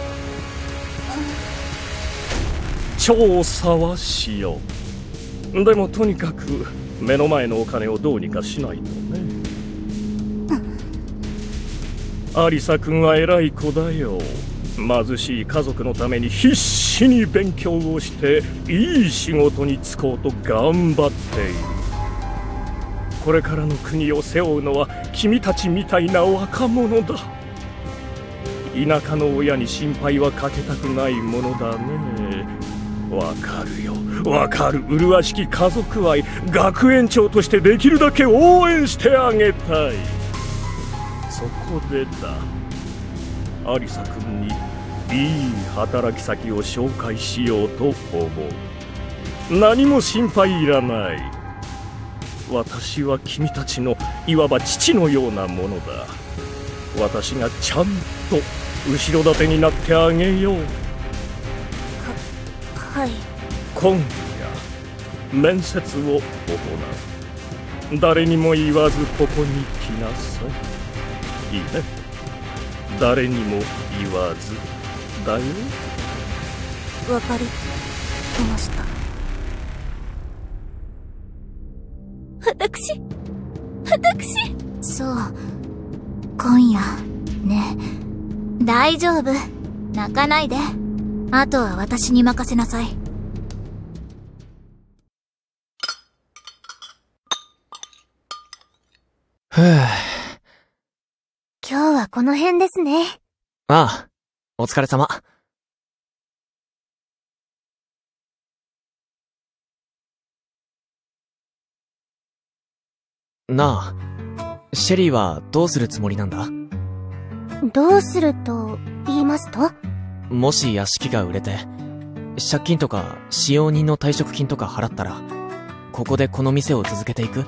調査はしよう。でもとにかく目の前のお金をどうにかしないとね。アリサ君は偉い子だよ。貧しい家族のために必死に勉強をしていい仕事に就こうと頑張っている。これからの国を背負うのは君たちみたいな若者だ。田舎の親に心配はかけたくないものだね。わかるよ、わかる。麗しき家族愛、学園長としてできるだけ応援してあげたい。そこでだ、アリサ君にいい働き先を紹介しようと思う。何も心配いらない。私は君たちのいわば父のようなものだ。私がちゃんと後ろ盾になってあげよう。 は、はい。 今夜面接を行う。誰にも言わずここに来なさい。いいね。誰にも言わずだよ。 わかりました。私私そう、今夜ね。大丈夫、泣かないで。あとは私に任せなさい。 ふぅ。 今日はこの辺ですね。 ああ、お疲れ様。なあ、シェリーはどうするつもりなんだ？ どうすると言いますと？ もし屋敷が売れて、借金とか使用人の退職金とか払ったら、 ここでこの店を続けていく？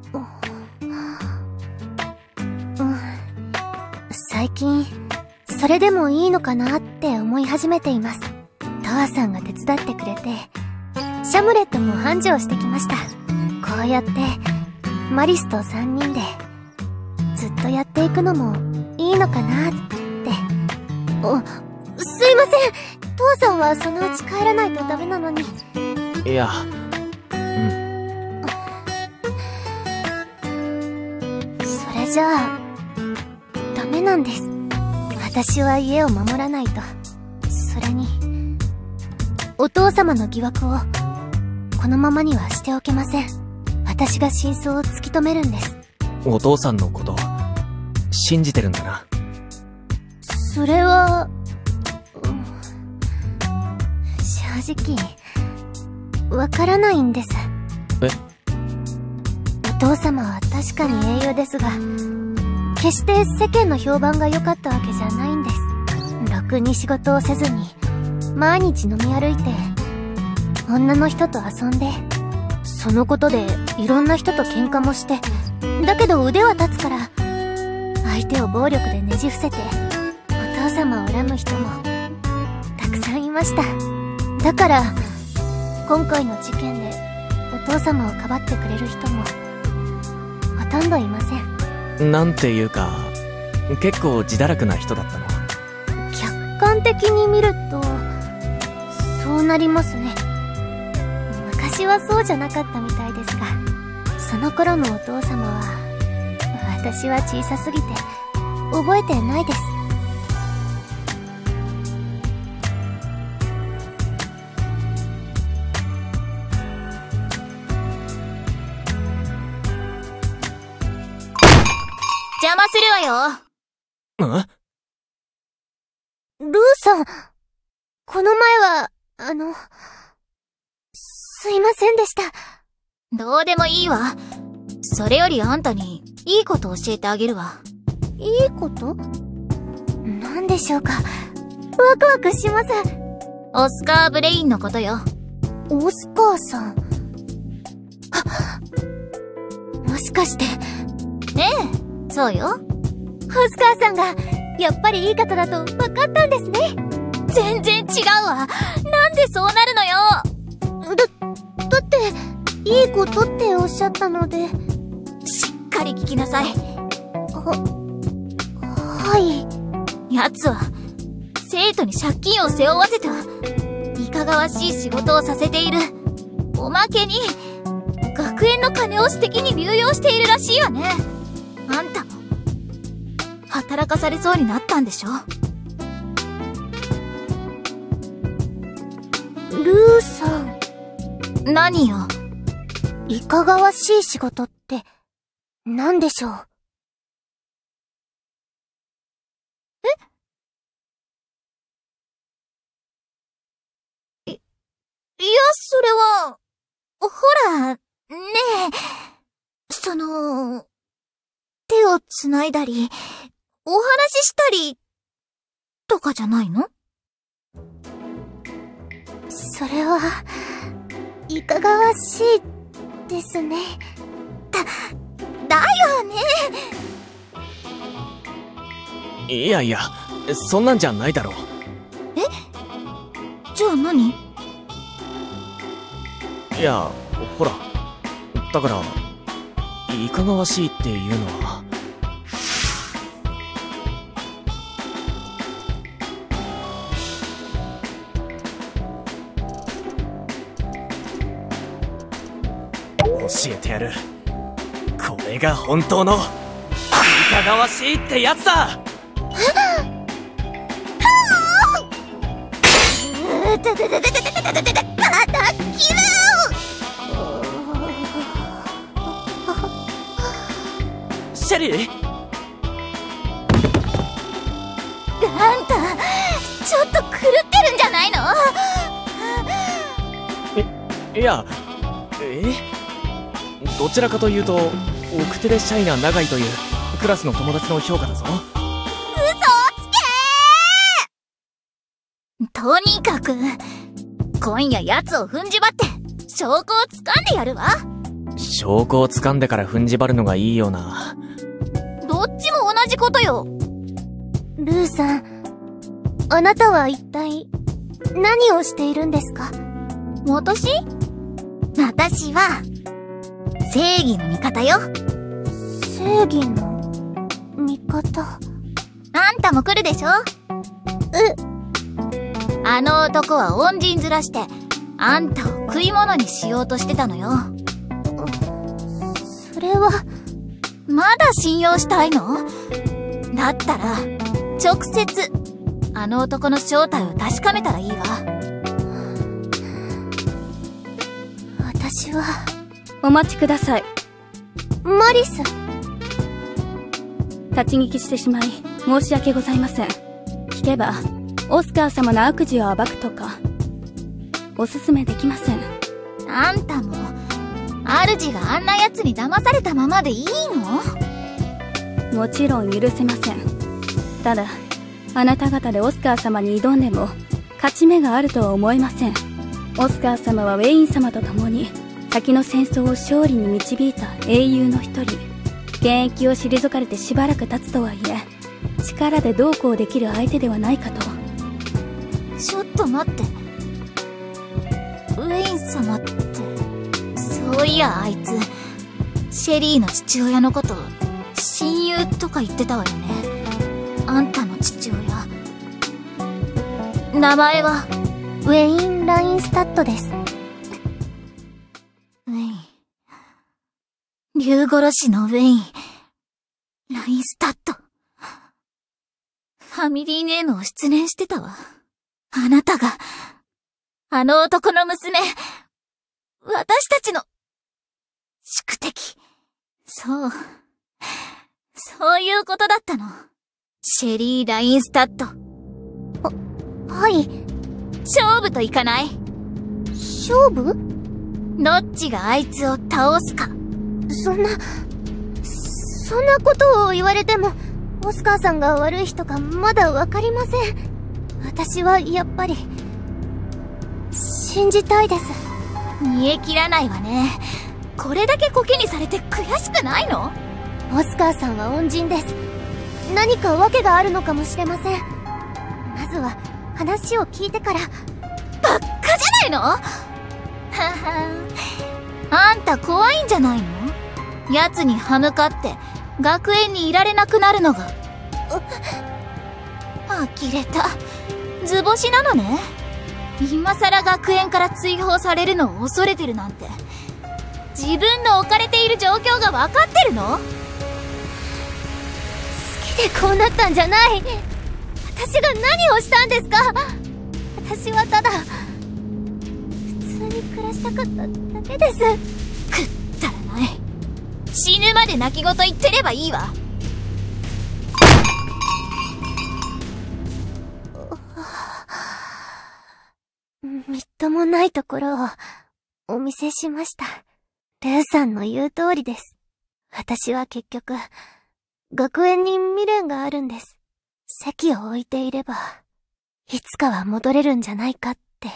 最近、それでもいいのかなって思い始めています。トアさんが手伝ってくれて、シャムレットも繁盛してきました。こうやって、マリスと三人で、ずっとやっていくのもいいのかなって。お、すいません。トアさんはそのうち帰らないとダメなのに。 いや、うん。 それじゃあ、ダメなんです。私は家を守らないと。それに、お父様の疑惑を、このままにはしておけません。私が真相を突き止めるんです。 お父さんのこと、信じてるんだな。 それは、うん、正直、わからないんです。 え？ お父様は確かに英雄ですが、決して世間の評判が良かったわけじゃないんです。ろくに仕事をせずに、毎日飲み歩いて、女の人と遊んで、そのことでいろんな人と喧嘩もして、だけど腕は立つから、相手を暴力でねじ伏せて、お父様を恨む人も、たくさんいました。だから、今回の事件で、お父様をかばってくれる人も、ほとんどいません。 なんていうか、結構自堕落な人だったの。 客観的に見ると、そうなりますね。昔はそうじゃなかったみたいですが、その頃のお父様は、私は小さすぎて、覚えてないです。 邪魔するわよ。 ルーさん、この前は、あの、すいませんでした。 どうでもいいわ。それよりあんたに、いいこと教えてあげるわ。 いいこと？なんでしょうか。ワクワクします。 オスカー・ブレインのことよ。 オスカーさん。あ、もしかして。 ねえ、そうよ。 オスカーさんが、やっぱりいい方だと分かったんですね。 全然違うわ。なんでそうなるのよ。 だ、だって、いいことっておっしゃったので。 しっかり聞きなさい。 は、はい。 奴は、生徒に借金を背負わせた、いかがわしい仕事をさせている。おまけに、学園の金を私的に流用しているらしいわね。あんたも、働かされそうになったんでしょ？ ルーさん。 何よ。 いかがわしい仕事って、何でしょう？ え？い、いや、それは、ほら、ねえ、その、手をつないだり、お話ししたり、とかじゃないの？ それは、いかがわしいですね。 だ、だよね。 いやいや、そんなんじゃないだろう。 え？じゃあ何？ いや、ほら、だから、いかがわしいっていうのは。教えてやる。これが本当のいかがわしいってやつだ。シェリー？ あんた、ちょっと狂ってるんじゃないの？ い、いや、え？どちらかというと、奥手でシャイな長井というクラスの友達の評価だぞ。 嘘をつけ！とにかく、今夜奴を踏んじばって、 証拠を掴んでやるわ。 証拠を掴んでから踏んじばるのがいいよな。 どっちも同じことよ。 ルーさん、あなたは一体何をしているんですか？ 私？私は正義の味方よ。 正義の味方？ あんたも来るでしょ？ え？ あの男は恩人ずらしてあんたを食い物にしようとしてたのよ。 それはまだ信用したいの？だったら直接あの男の正体を確かめたらいいわ。 私は。 お待ちください。 マリス。 立ち聞きしてしまい申し訳ございません。聞けばオスカー様の悪事を暴くとかおすすめできません。 あんたも主があんな奴に騙されたままでいいの？ もちろん許せません。ただあなた方でオスカー様に挑んでも勝ち目があるとは思えません。オスカー様はウェイン様と共に先の戦争を勝利に導いた英雄の一人。現役を退かれてしばらく経つとはいえ力でどうこうできる相手ではないかと。 ちょっと待って、ウェイン様ってそういやあいつシェリーの父親のこと親友とか言ってたわよね。あんたの父親名前はウェイン・ラインスタッドです。 ウェイン、竜殺しのウェイン・ラインスタッド。ファミリーネームを失念してたわ。あなたがあの男の娘、私たちの宿敵。そうそういうことだったの。シェリー・ラインスタッド。 は、はい。 勝負といかない？ 勝負？ どっちがあいつを倒すか。 そんな、そんなことを言われても、オスカーさんが悪い人かまだわかりません。私はやっぱり、信じたいです。 煮え切らないわね。これだけコケにされて悔しくないの？ オスカーさんは恩人です。何か訳があるのかもしれません。まずは話を聞いてから。 バッカじゃないの？ははあんた怖いんじゃないの？奴に歯向かって学園にいられなくなるのが。呆れた。図星なのね。今さら学園から追放されるのを恐れてるなんて。自分の置かれている状況が分かってるの？好きでこうなったんじゃない。私が何をしたんですか？私はただ普通に暮らしたかっただけです。 くったらない。死ぬまで泣き言言ってればいいわ。 みっともないところをお見せしました。ルーさんの言う通りです。私は結局学園に未練があるんです。席を置いていればいつかは戻れるんじゃないかって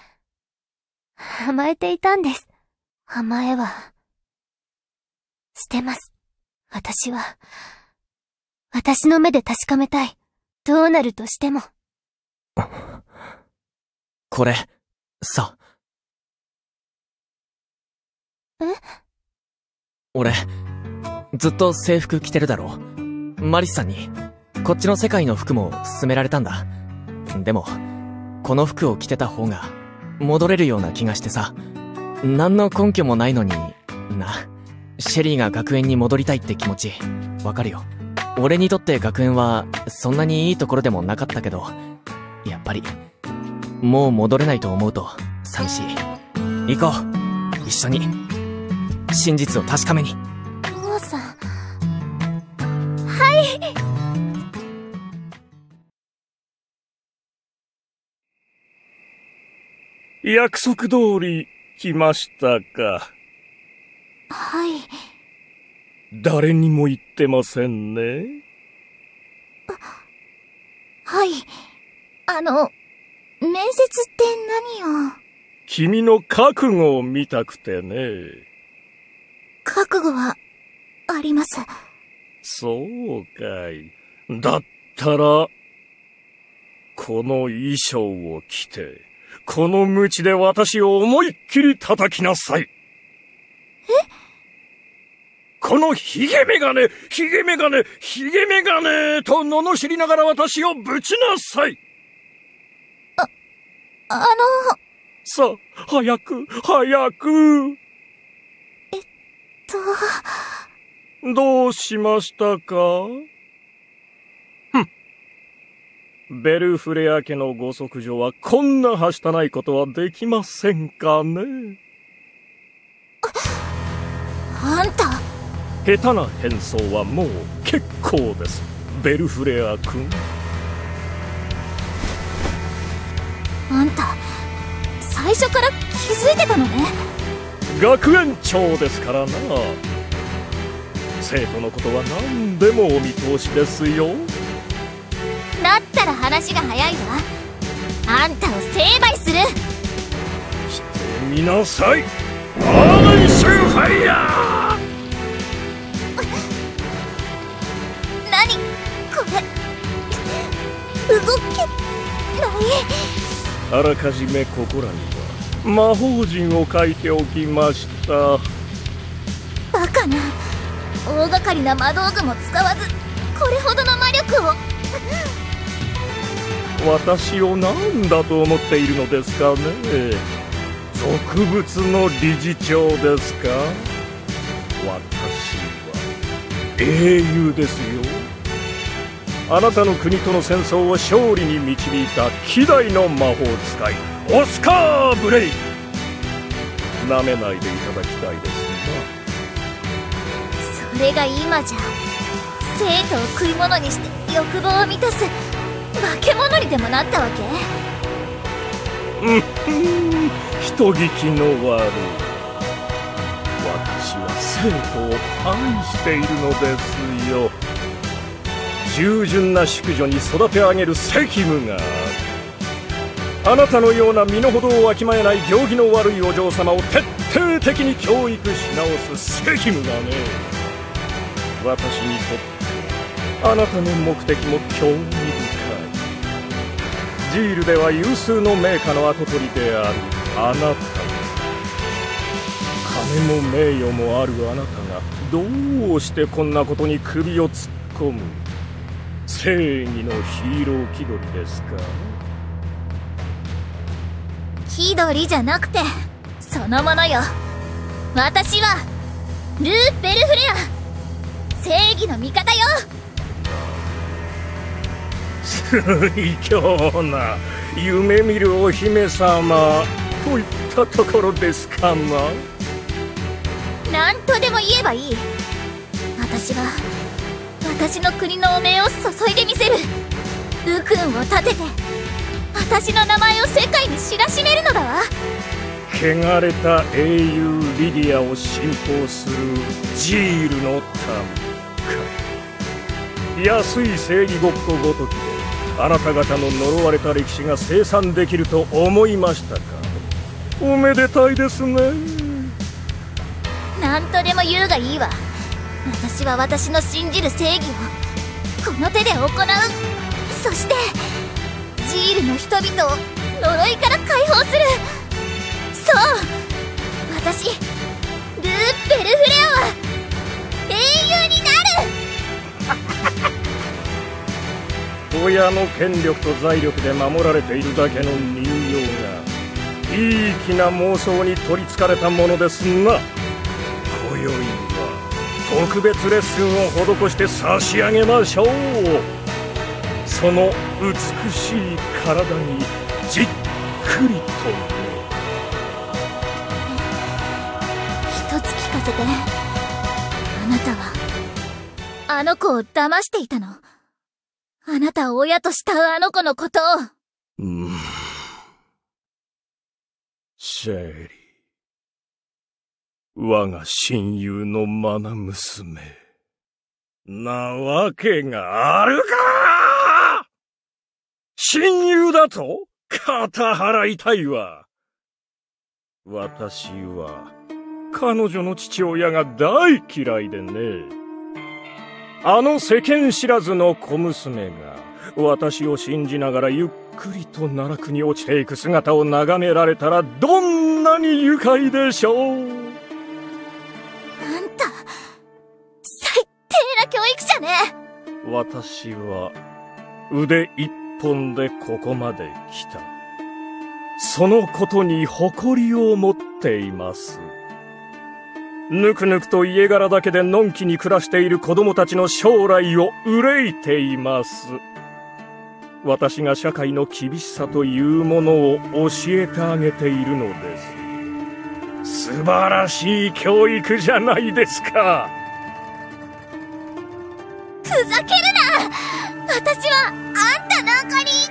甘えていたんです。甘えは捨てます。私は私の目で確かめたい。どうなるとしても。 これさ。 え？ 俺ずっと制服着てるだろ。マリスさんにこっちの世界の服も勧められたんだ。でもこの服を着てた方が戻れるような気がしてさ。何の根拠もないのにな。シェリーが学園に戻りたいって気持ちわかるよ。俺にとって学園はそんなにいいところでもなかったけど、やっぱりもう戻れないと思うと寂しい。行こう、一緒に真実を確かめに。 父さん。はい。 約束通り来ましたか？ はい。 誰にも言ってませんね。 はい。あの、面接って何を？ 君の覚悟を見たくてね。 覚悟は、あります。 そうかい。だったら、この衣装を着て、この鞭で私を思いっきり叩きなさい。え？このヒゲメガネ、ヒゲメガネ、ヒゲメガネと罵りながら私をぶちなさい。 あ、あの。 さあ、早く、早く。 えっと。 どうしましたか？ふん。ベルフレア家のご息女はこんなはしたないことはできませんかね。 あんた。 下手な変装はもう結構です、ベルフレア君。 あんた、最初から気づいてたのね。 学園長ですからな。生徒のことは何でもお見通しですよ。 だったら話が早いわ。あんたを成敗する。 してみなさい、アーメンシューファイヤー。 何これ、動けない。 あらかじめここらには魔法陣を書いておきました。 バカな、大掛かりな魔道具も使わずこれほどの魔力を。 私を何だと思っているのですかね。俗物の理事長ですか。私は英雄ですよ。あなたの国との戦争を勝利に導いた希代の魔法使いオスカー・ブレイ。なめないでいただきたいですな。それが今じゃ生徒を食い物にして欲望を満たす化け物にでもなったわけ？ うんふん、人聞きの悪い。私は生徒を愛しているのですよ。従順な淑女に育て上げる責務がある。あなたのような身の程をわきまえない行儀の悪いお嬢様を徹底的に教育し直す責務がね。私にとってあなたの目的も興味深い。ジールでは有数の名家の跡取りであるあなた。金も名誉もあるあなたがどうしてこんなことに首を突っ込む。正義のヒーロー気取りですか？ 気取りじゃなくてそのものよ。私はルー・ベルフレア、正義の味方よ。 最強な夢見るお姫様といったところですかな。 何とでも言えばいい。私は私の国の汚名を注いでみせる。ウクンを立てて私の名前を世界に知らしめるのだわ。 汚れた英雄リディアを信奉するジールの民か。安い正義ごっこごときであなた方の呪われた歴史が清算できると思いましたか。おめでたいですね。 何とでも言うがいいわ。私は私の信じる正義をこの手で行う。そしてジールの人々を呪いから解放する。そう、私ルー・ベルフレアは英雄になる。 親の権力と財力で守られているだけの人形がいい気な妄想に取りつかれたものですが、今宵は特別レッスンを施して差し上げましょう。その美しい体にじっくりと。 一つ聞かせて。あなたはあの子を騙していたの？あなたを親と慕うあの子のことを。 うん、シェリー、我が親友の愛娘なわけがあるか。親友だと肩払いたいわ。 私は彼女の父親が大嫌いでね。あの世間知らずの小娘が私を信じながらゆっくりと奈落に落ちていく姿を眺められたらどんなに愉快でしょう。 あんた最低な教育者ね。 私は腕一本でここまで来た。そのことに誇りを持っています。ぬくぬくと家柄だけでのんきに暮らしている子供たちの将来を憂いています。私が社会の厳しさというものを教えてあげているのです。素晴らしい教育じゃないですか。 ふざけるな。私はあんたなんかに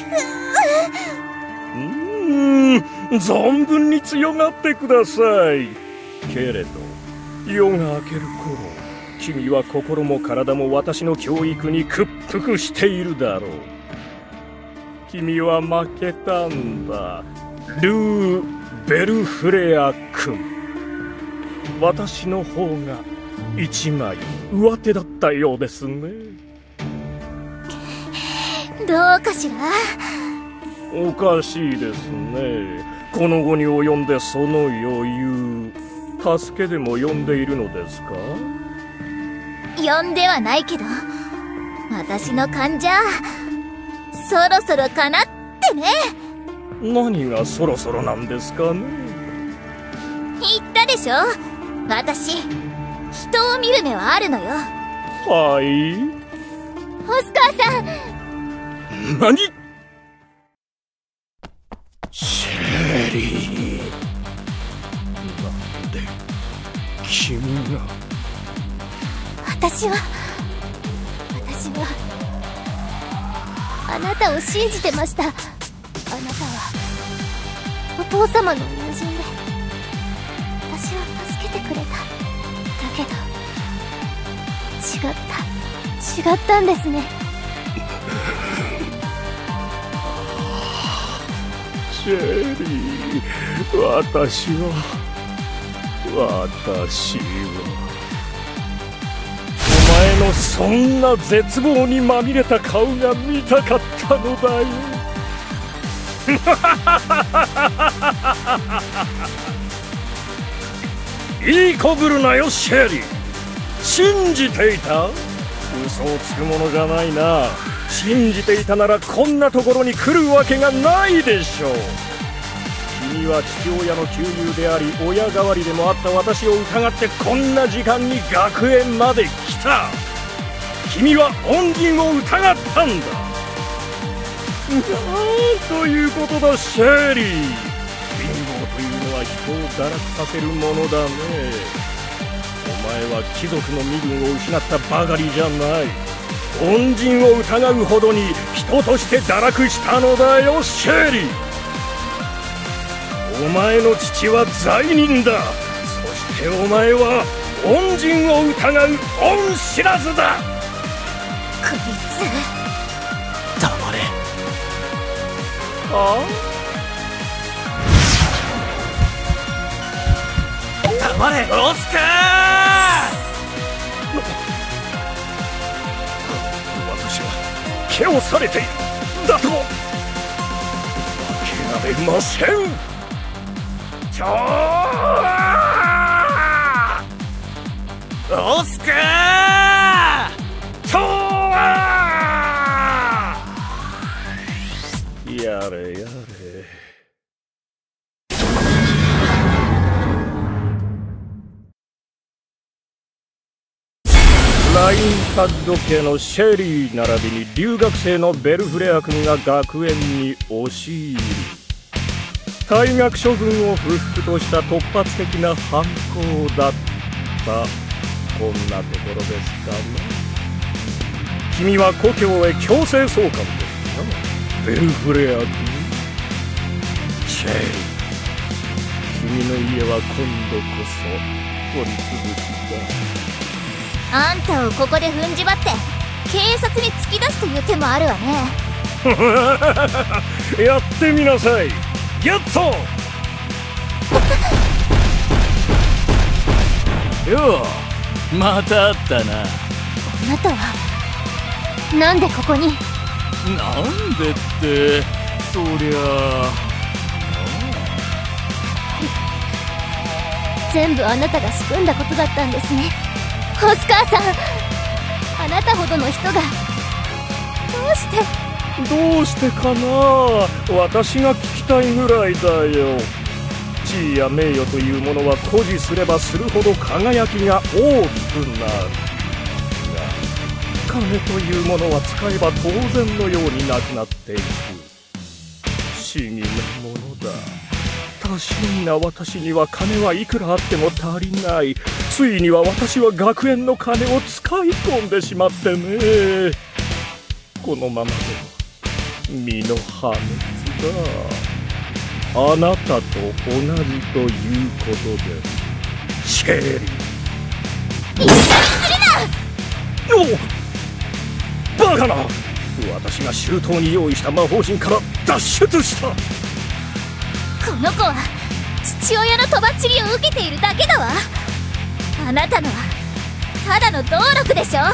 うーん、存分に強がってください。けれど夜が明ける頃、君は心も体も私の教育に屈服しているだろう。君は負けたんだ、ルー・ベルフレア君。私の方が一枚上手だったようですね。 どうかしら。 おかしいですね。この後に及んでその余裕、助けでも呼んでいるのですか？ 呼んではないけど、私の勘じゃそろそろかなってね。 何がそろそろなんですかね。 言ったでしょ、私人を見る目はあるのよ。 はい。 オスカーさん。 何？シェリー、なんで君が。 私は私はあなたを信じてました。あなたはお父様の友人で私を助けてくれた。だけど違った違ったんですね。 シェリー、私は私はお前のそんな絶望にまみれた顔が見たかったのだよ。いいこぶるなよシェリー。信じていた？嘘をつくものじゃないな。信じていたならこんなところに来るわけがないでしょう。君は父親の旧友であり親代わりでもあった私を疑ってこんな時間に学園まで来た。君は恩人を疑ったんだ。なんということだシェリー。貧乏というのは人を堕落させるものだね。お前は貴族の身分を失ったばかりじゃない。恩人を疑うほどに人として堕落したのだよシェリー。お前の父は罪人だ。そしてお前は恩人を疑う恩知らずだ。 こいつ黙れ。 ああ？黙れオスカー。 私は蹴をされているだと諦めません。ちょーオスカーちょーやれやれ。ラインハッド家のシェリー並びに留学生のベルフレア君が学園に押し入り、退学処分を不服とした突発的な犯行だった。こんなところですかね。君は故郷へ強制送還ですか、ベルフレア君。シェリー、君の家は今度こそ取り潰しだ。 あんたをここで踏んじばって警察に突き出すという手もあるわね。 やってみなさい。ゲット。 よう、また会ったな。 あなたはなんでここに？ なんでって、そりゃ全部あなたが仕組んだことだったんですね、オスカーさん。あなたほどの人がどうして？ どうしてかな。私が聞きたいぐらいだよ。地位や名誉というものは誇示すればするほど輝きが大きくなるが、金というものは使えば当然のようになくなっていく。不思議なものだ。確かにな、私には金はいくらあっても足りない。ついには私は学園の金を使い込んでしまってね。このままでは身の破滅だ。あなたと同じということで、シェリー。 一緒にするな！お！バカな！私が周到に用意した魔法陣から脱出した。 この子は父親のとばっちりを受けているだけだわ。あなたのはただの道楽でしょ。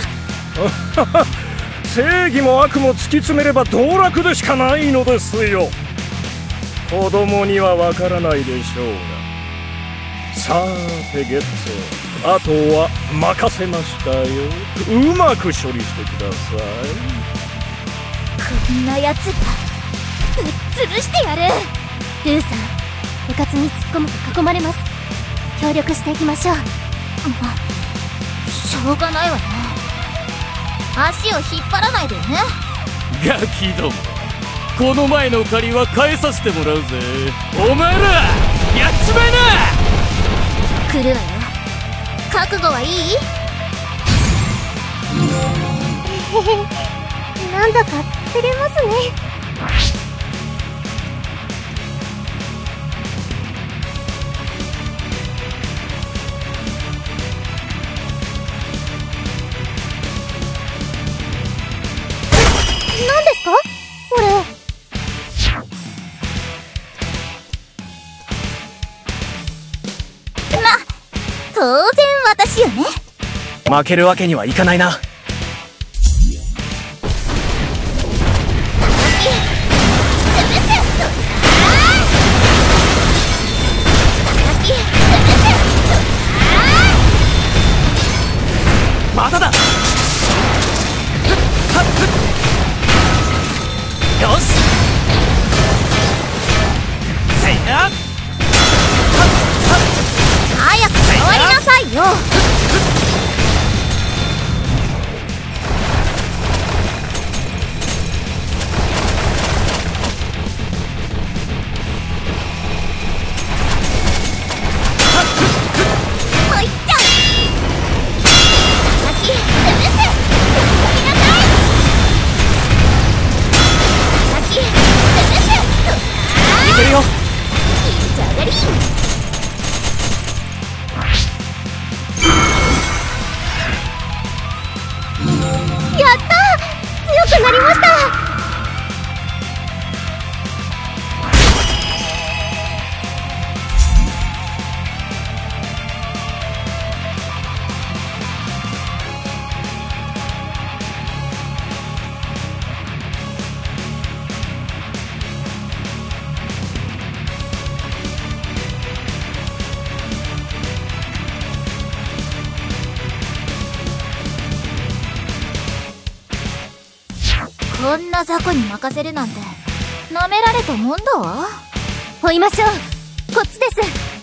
正義も悪も突き詰めれば道楽でしかないのですよ。子供にはわからないでしょうが。さーてゲッツ、あとは任せましたよ。うまく処理してください。 こんなやつがぶっ潰してやる。 ルーさん、部活に突っ込むと囲まれます。協力していきましょう。 ま、しょうがないわね。足を引っ張らないでよね。 ガキども、この前の借りは返させてもらうぜ。お前らやっちまえな。 来るわよ。覚悟はいい？ なんだか照れますね。何ですかこれ？ ま、当然私よね。 負けるわけにはいかないな。まだだ。よし、せいや、 早く触りなさいよ。こんな雑魚に任せるなんて舐められたもんだわ。 追いましょう。こっちです。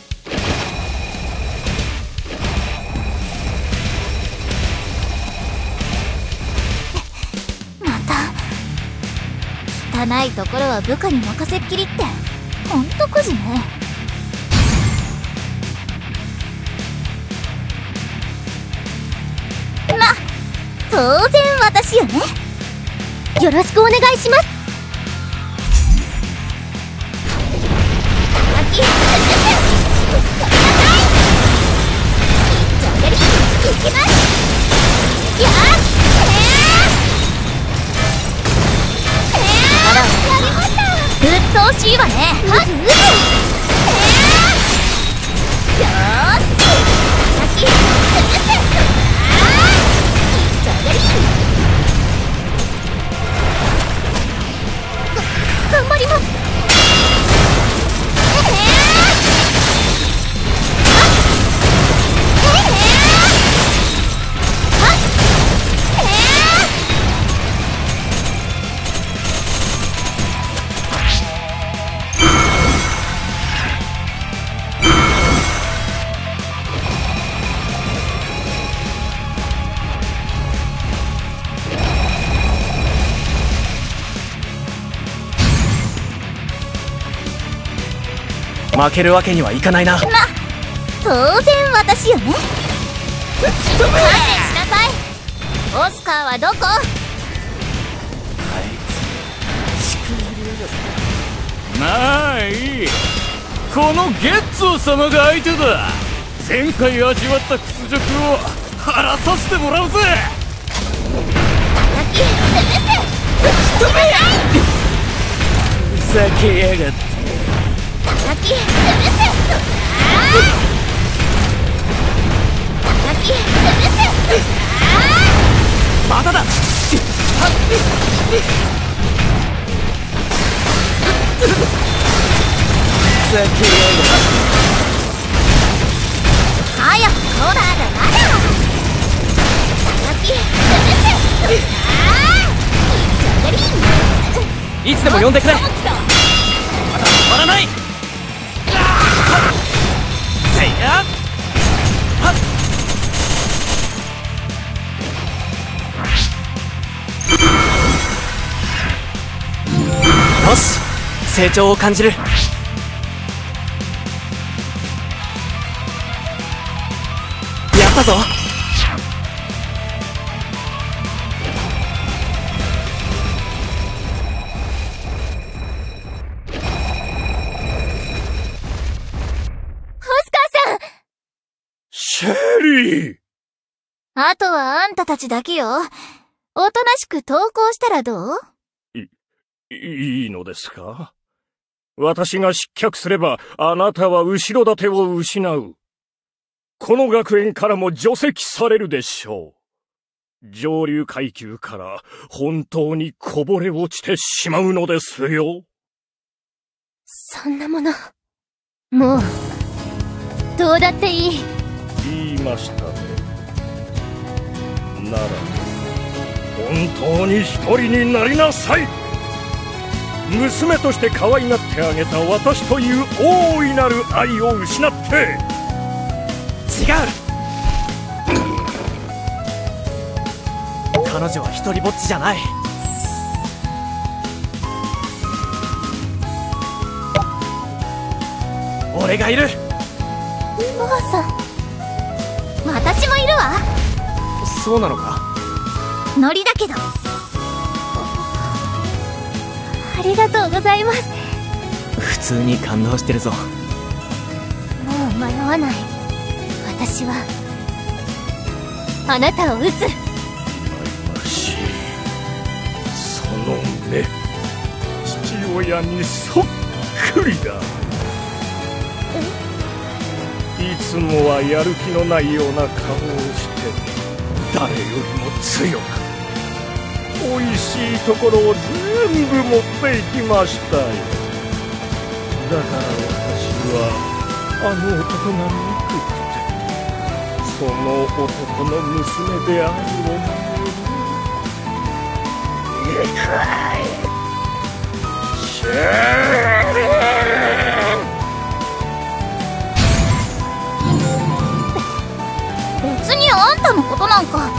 また汚いところは部下に任せっきりってほんとくじね。ま、当然私よね。 よろしくお願いします。 うっとうしいわね。はっ、 負けるわけにはいかないな。 ま、当然私よね。勘弁しなさい。オスカーはどこ？ まあいい。このゲッツォ様が相手だ。前回味わった屈辱を晴らさせてもらうぜ。 泣き攻めて打ち止めや。 ふざけやがって。 泣き攻めてあー泣き攻めてあーまだだ。 ふざけやがって。 早くコーナーがまだ泣き攻めてあーいいかげりいつでも呼んでくれ。まだ止まらない。せいやはっ。よし、成長を感じる。やったぞ。 シェリー。 あとはあんたたちだけよ。おとなしく投降したらどう？ い、いいのですか？私が失脚すれば、あなたは後ろ盾を失う。この学園からも除籍されるでしょう。上流階級から本当にこぼれ落ちてしまうのですよ。 そんなもの、もう、どうだっていい。 言いましたね。なら、本当に一人になりなさい。娘として可愛がってあげた私という大いなる愛を失って。 違う。彼女は一人ぼっちじゃない。俺がいる。 お母さん、私もいるわ。 そうなのか？ ノリだけど。 ありがとうございます。 普通に感動してるぞ。 もう迷わない。私はあなたを撃つ。 羨ましい。その目、父親にそっくりだ。いつもはやる気のないような顔をして誰よりも強く、おいしいところを全部持っていきましたよ。だから私はあの男が憎くて、その男の娘であるお前にシェー別にあんたのことなんか。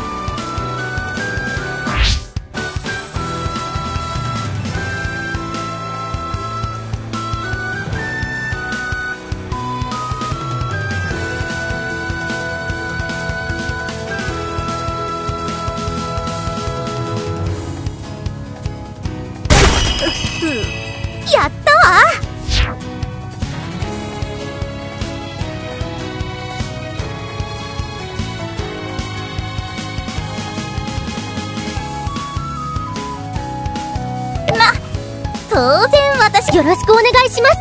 やったわ。ま、当然私。 よろしくお願いします。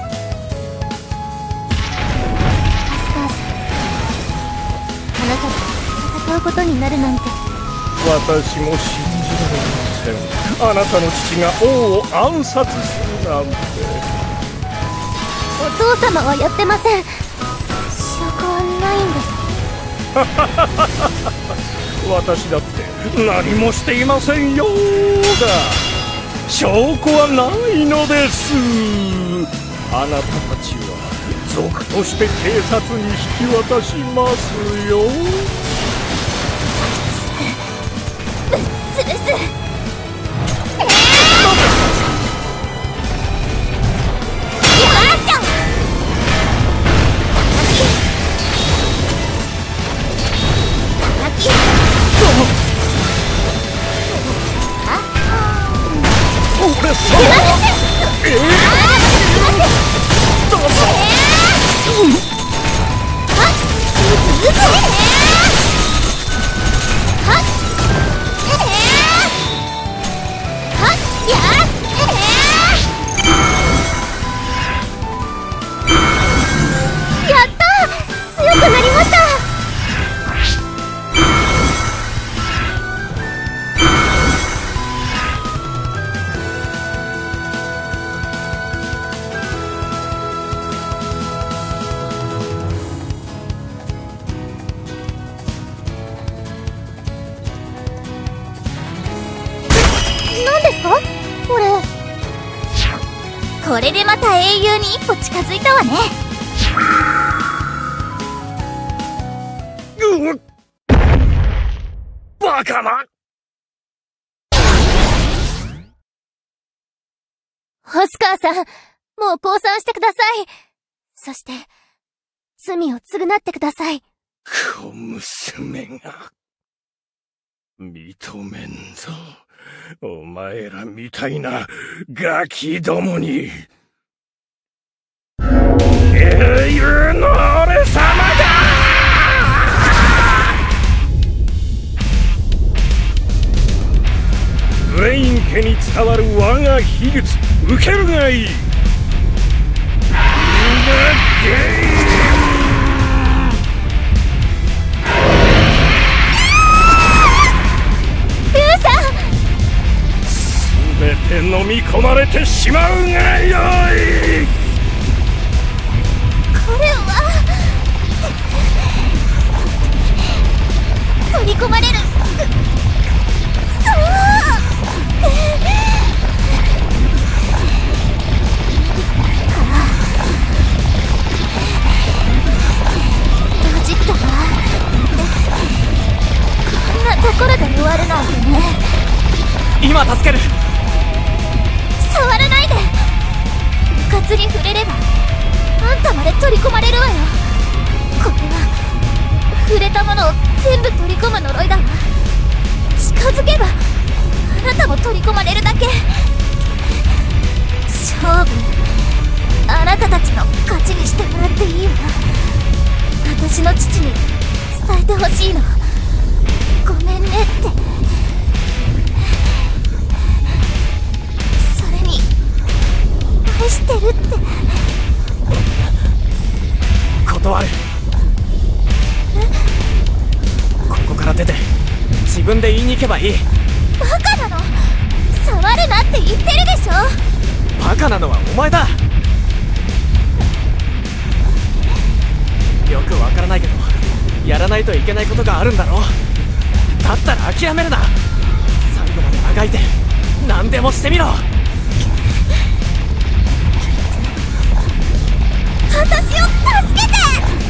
アスカーさん、あなたと戦うことになるなんて。 私も信じられません。あなたの父が王を暗殺するなんて。 お父様はやってません。証拠はないんです。 私だって何もしていませんよーだ。証拠はないのです。あなたたちは賊として警察に引き渡しますよ。 ぶっ潰す。 これでまた英雄に一歩近づいたわね。 うっ、バカな。 オスカーさん、もう降参してください。そして、罪を償ってください。 小娘が認めんぞ。お前らみたいなガキどもに。英雄の俺様だ。ブレイン家に伝わる我が秘術、受けるがいい。全て飲み込まれてしまうがよい。 彼は取り込まれる。そうロジットはこんなところで終わるなんてね。 今助ける。 触らないで。うかつに触れればあんたまで取り込まれるわよ。これは触れたものを全部取り込む呪いだわ。近づけばあなたも取り込まれるだけ。勝負あなたたちの勝ちにしてもらっていいわ。私の父に伝えてほしいの。ごめんねって。愛してるって。 断る。ここから出て自分で言いに行けばいい。 バカなの。触るなって言ってるでしょ。 バカなのはお前だ。よくわからないけどやらないといけないことがあるんだろ。だったら諦めるな。最後まであがいて何でもしてみろ。 私を助けて。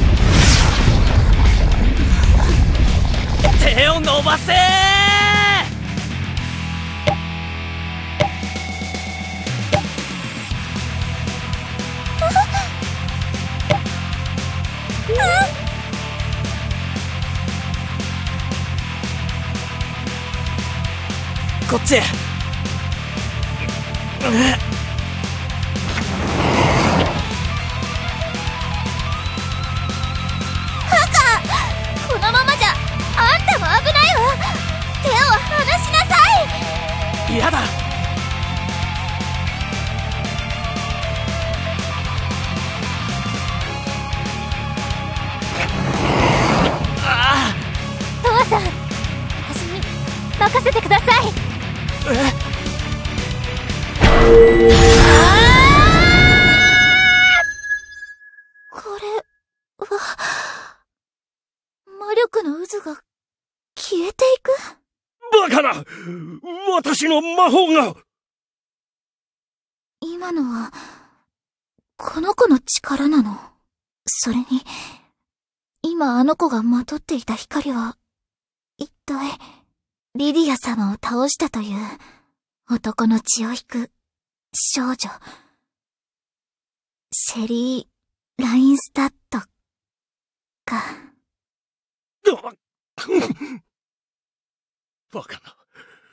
手を伸ばせー。こっちへ。 このままじゃあんたも危ないわ。手を離しなさい。 嫌だ。ああ。 父さん、私に任せてください。 え？ これは魔力の渦が消えていく？ バカな！私の魔法が！ 今のはこの子の力なの？それに今あの子がまとっていた光は一体リディア様を倒したという男の血を引く少女シェリー・ラインスタッドか。 バカな。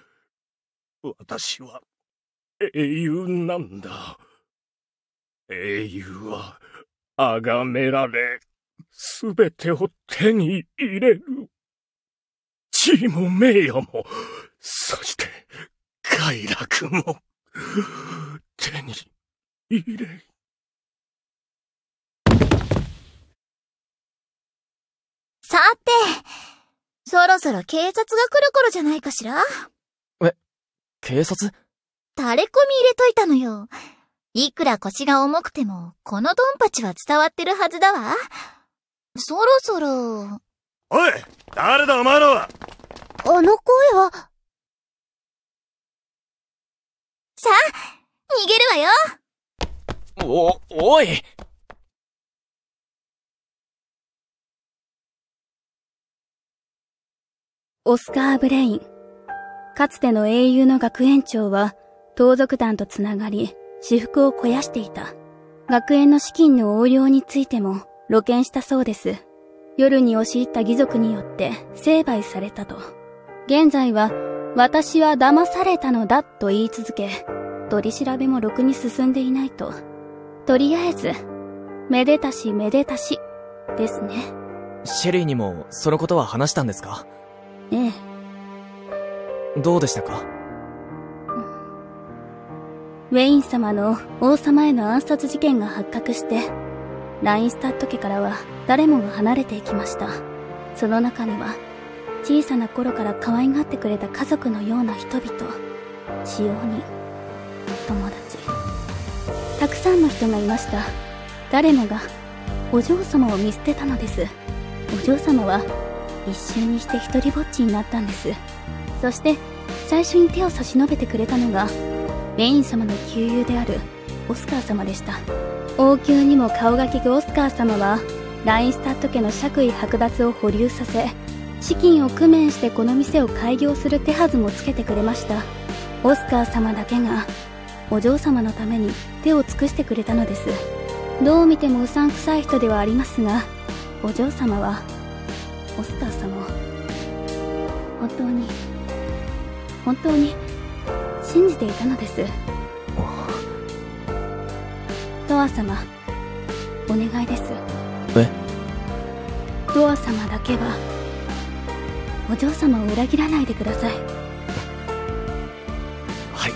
私は英雄なんだ。英雄は崇められ、すべてを手に入れる。地位も名誉も、そして快楽も、手に入れ。 さて、そろそろ警察が来る頃じゃないかしら？ え、警察？ タレコミ入れといたのよ。いくら腰が重くても、このドンパチは伝わってるはずだわ。そろそろ。 おい！誰だお前らは！ あの声は。 さあ、逃げるわよ！ お、おい！ オスカー・ブレイン。かつての英雄の学園長は、盗賊団とつながり、私腹を肥やしていた。学園の資金の横領についても、露見したそうです。夜に押し入った義賊によって成敗されたと。現在は、私は騙されたのだと言い続け、取り調べもろくに進んでいないと。とりあえず、めでたしめでたし、ですね。 シェリーにもそのことは話したんですか？ ええ。 どうでしたか？ ウェイン様の王様への暗殺事件が発覚して、ラインスタッド家からは誰もが離れていきました。その中には、小さな頃から可愛がってくれた家族のような人々、使用人、友達、たくさんの人がいました。誰もがお嬢様を見捨てたのです。お嬢様は一瞬にして一人ぼっちになったんです。そして最初に手を差し伸べてくれたのがウェイン様の旧友であるオスカー様でした。王宮にも顔が利くオスカー様はラインスタッド家の爵位剥奪を保留させ、資金を工面してこの店を開業する手はずもつけてくれました。オスカー様だけがお嬢様のために手を尽くしてくれたのです。どう見てもうさんくさい人ではありますが、お嬢様はオスカー様を本当に本当に信じていたのです。ドア様、お願いです。 え？ ドア様だけはお嬢様を裏切らないでください。 はい。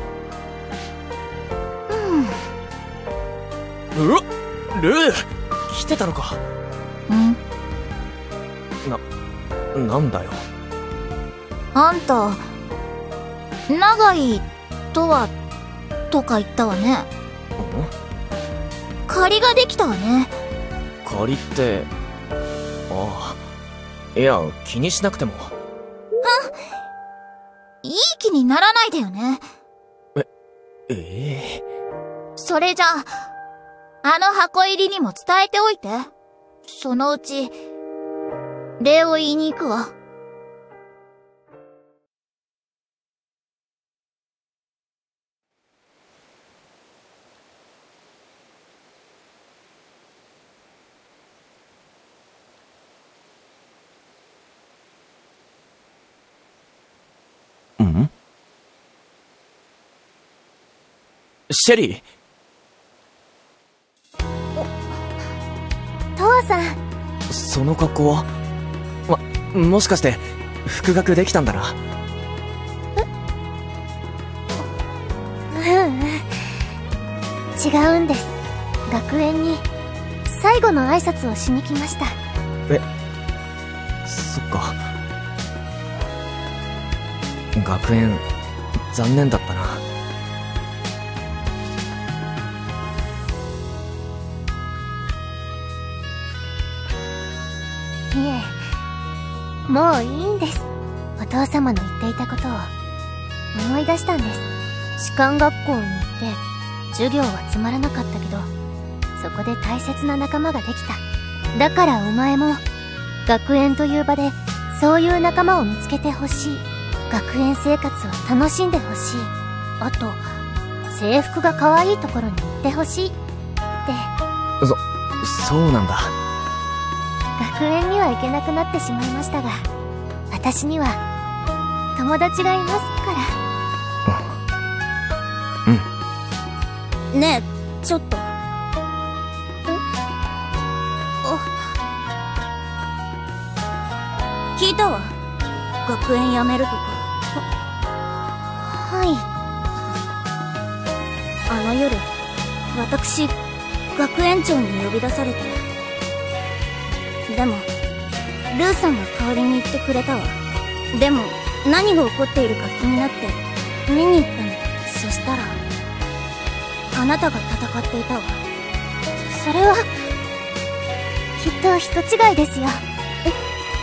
うん。 うわっ、ルー来てたのか。 ん？ な、なんだよ。 あんた、長井とは、とか言ったわね。借りができたわね。 借りって、ああ。いや、気にしなくても。 いい気にならないでよね。 え、ええー。それじゃあ、あの箱入りにも伝えておいて。そのうち、礼を言いに行くわ。 ん？シェリー？ トアさん。 その格好は？ま、もしかして復学できたんだな。 え？うんうん。違うんです。学園に最後の挨拶をしに来ました。 え、そっか。学園残念だったな。 いえ、もういいんです。お父様の言っていたことを思い出したんです。士官学校に行って授業はつまらなかったけど、そこで大切な仲間ができた。だからお前も学園という場でそういう仲間を見つけてほしい。学園生活を楽しんでほしい。あと制服が可愛いところに行ってほしいって。 そ、そうなんだ。 学園には行けなくなってしまいましたが、私には友達がいますから。うん。 ねえ、ちょっと。 え？ いたわ。学園辞めるとか。 はい。 あの夜、私、学園長に呼び出されて。でも、ルーさんが代わりに言ってくれたわ。でも、何が起こっているか気になって、見に行ったの。そしたら、あなたが戦っていたわ。 それは、きっと人違いですよ。 え？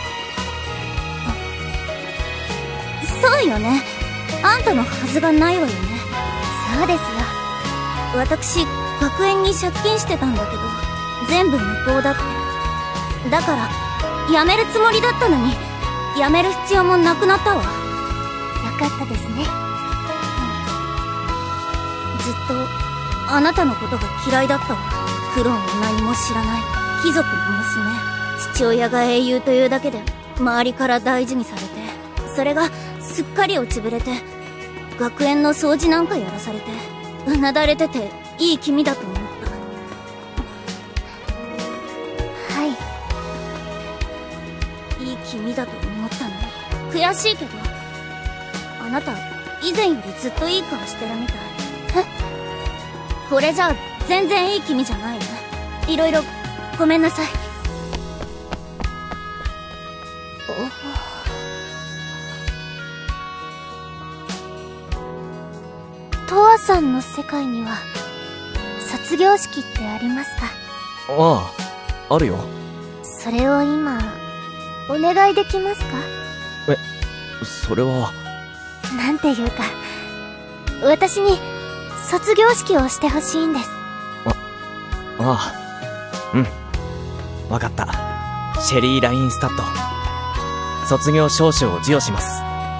そうよね。あんたのはずがないわよね。 そうですよ。 私、学園に借金してたんだけど、全部無効だって。だから、辞めるつもりだったのに、辞める必要もなくなったわ。よかったですね。 ずっと、あなたのことが嫌いだったわ。苦労も何も知らない、貴族の娘。父親が英雄というだけで、周りから大事にされて、それが、すっかり落ちぶれて、学園の掃除なんかやらされて、うなだれてて、いい気味だと思った。 はい。 いい気味だと思ったのに、悔しいけど、あなた、以前よりずっといい顔してるみたい。 え？ これじゃ、全然いい気味じゃないね。いろいろ、ごめんなさい。 トワさんの世界には、卒業式ってありますか？ ああ、あるよ。 それを今、お願いできますか？ え、それは。 なんていうか、私に、卒業式をしてほしいんです。 あ、ああ、うん。わかった。シェリー・ラインスタッド。卒業証書を授与します。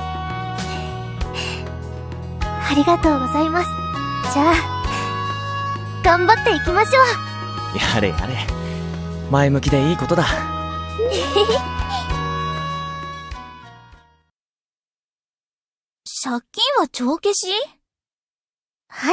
ありがとうございます。じゃあ、頑張っていきましょう。やれやれ。前向きでいいことだ。 借金は帳消し？ はい。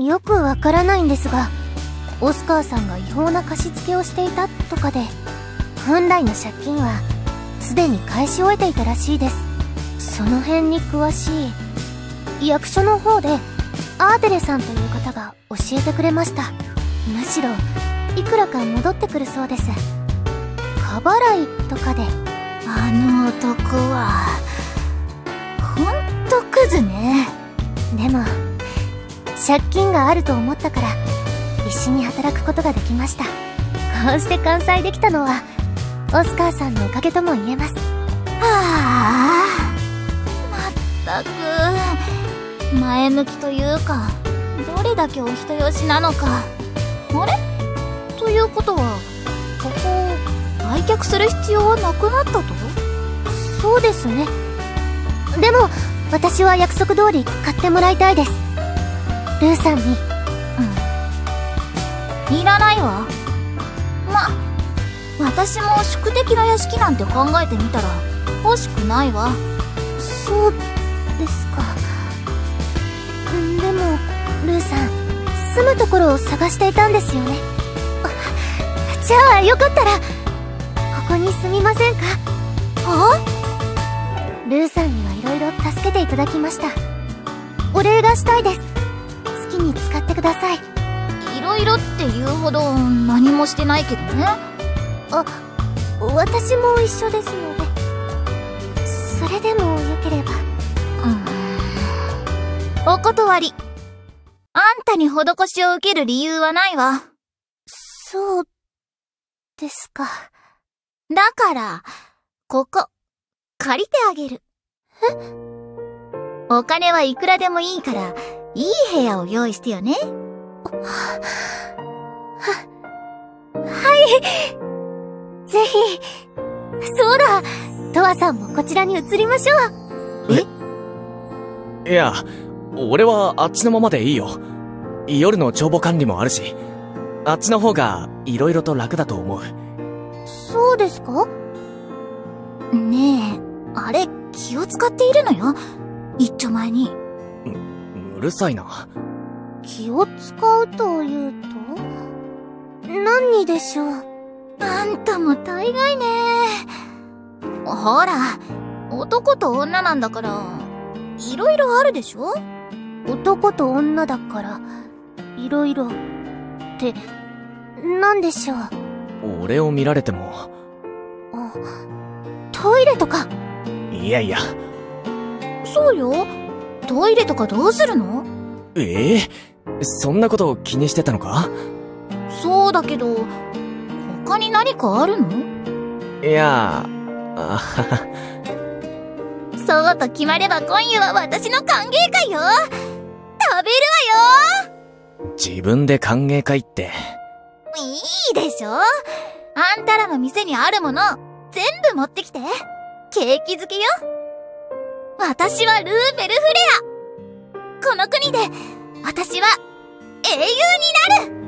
よくわからないんですが、オスカーさんが違法な貸し付けをしていたとかで、本来の借金は、すでに返し終えていたらしいです。その辺に詳しい、役所の方で、アーテレさんという方が教えてくれました。むしろ、いくらか戻ってくるそうです。過払いとかで。 あの男は、ほんとクズね。 でも、借金があると思ったから、必死に働くことができました。こうして完済できたのは、オスカーさんのおかげとも言えます。 はあ、まったく、前向きというか、どれだけお人よしなのか。あれ？ということは、ここ、売却する必要はなくなったと？ そうですね。でも、私は約束通り買ってもらいたいです。ルーさんに。 うん。いらないわ。ま、私も宿敵の屋敷なんて考えてみたら、欲しくないわ。 そうですか。でも、ルーさん、住むところを探していたんですよね。じゃあ、よかったら、ここに住みませんか？ は？ ルーさんにはいろいろ助けていただきました。お礼がしたいです。好きに使ってください。 いろいろって言うほど何もしてないけどね。 あ、私も一緒ですので。それでもよければ。 うん。お断り。あんたに施しを受ける理由はないわ。 そうですか。 だから、ここ、借りてあげる。 え？ お金はいくらでもいいから、いい部屋を用意してよね。 は、はい。ぜひ。そうだ。トワさんもこちらに移りましょう。 え？いや、俺はあっちのままでいいよ。夜の帳簿管理もあるし、あっちの方が色々と楽だと思う。 そうですか？ ねえ、あれ気を使っているのよ。一丁前に。 う、うるさいな。 気を使うというと？何にでしょう？ あんたも大概ね。 ほら、男と女なんだから、いろいろあるでしょ？ 男と女だから、いろいろ。って、なんでしょう。 俺を見られても。 あ、トイレとか。 いやいや。 そうよ。トイレとかどうするの？ ええ、そんなこと気にしてたのか？ そうだけど、他に何かあるの？ いや、あはは。 そうと決まれば今夜は私の歓迎会よ。食べるわよ。 自分で歓迎会って。 いいでしょ。あんたらの店にあるもの、全部持ってきて。ケーキ漬けよ。私はルーベルフレア。この国で、私は英雄になる。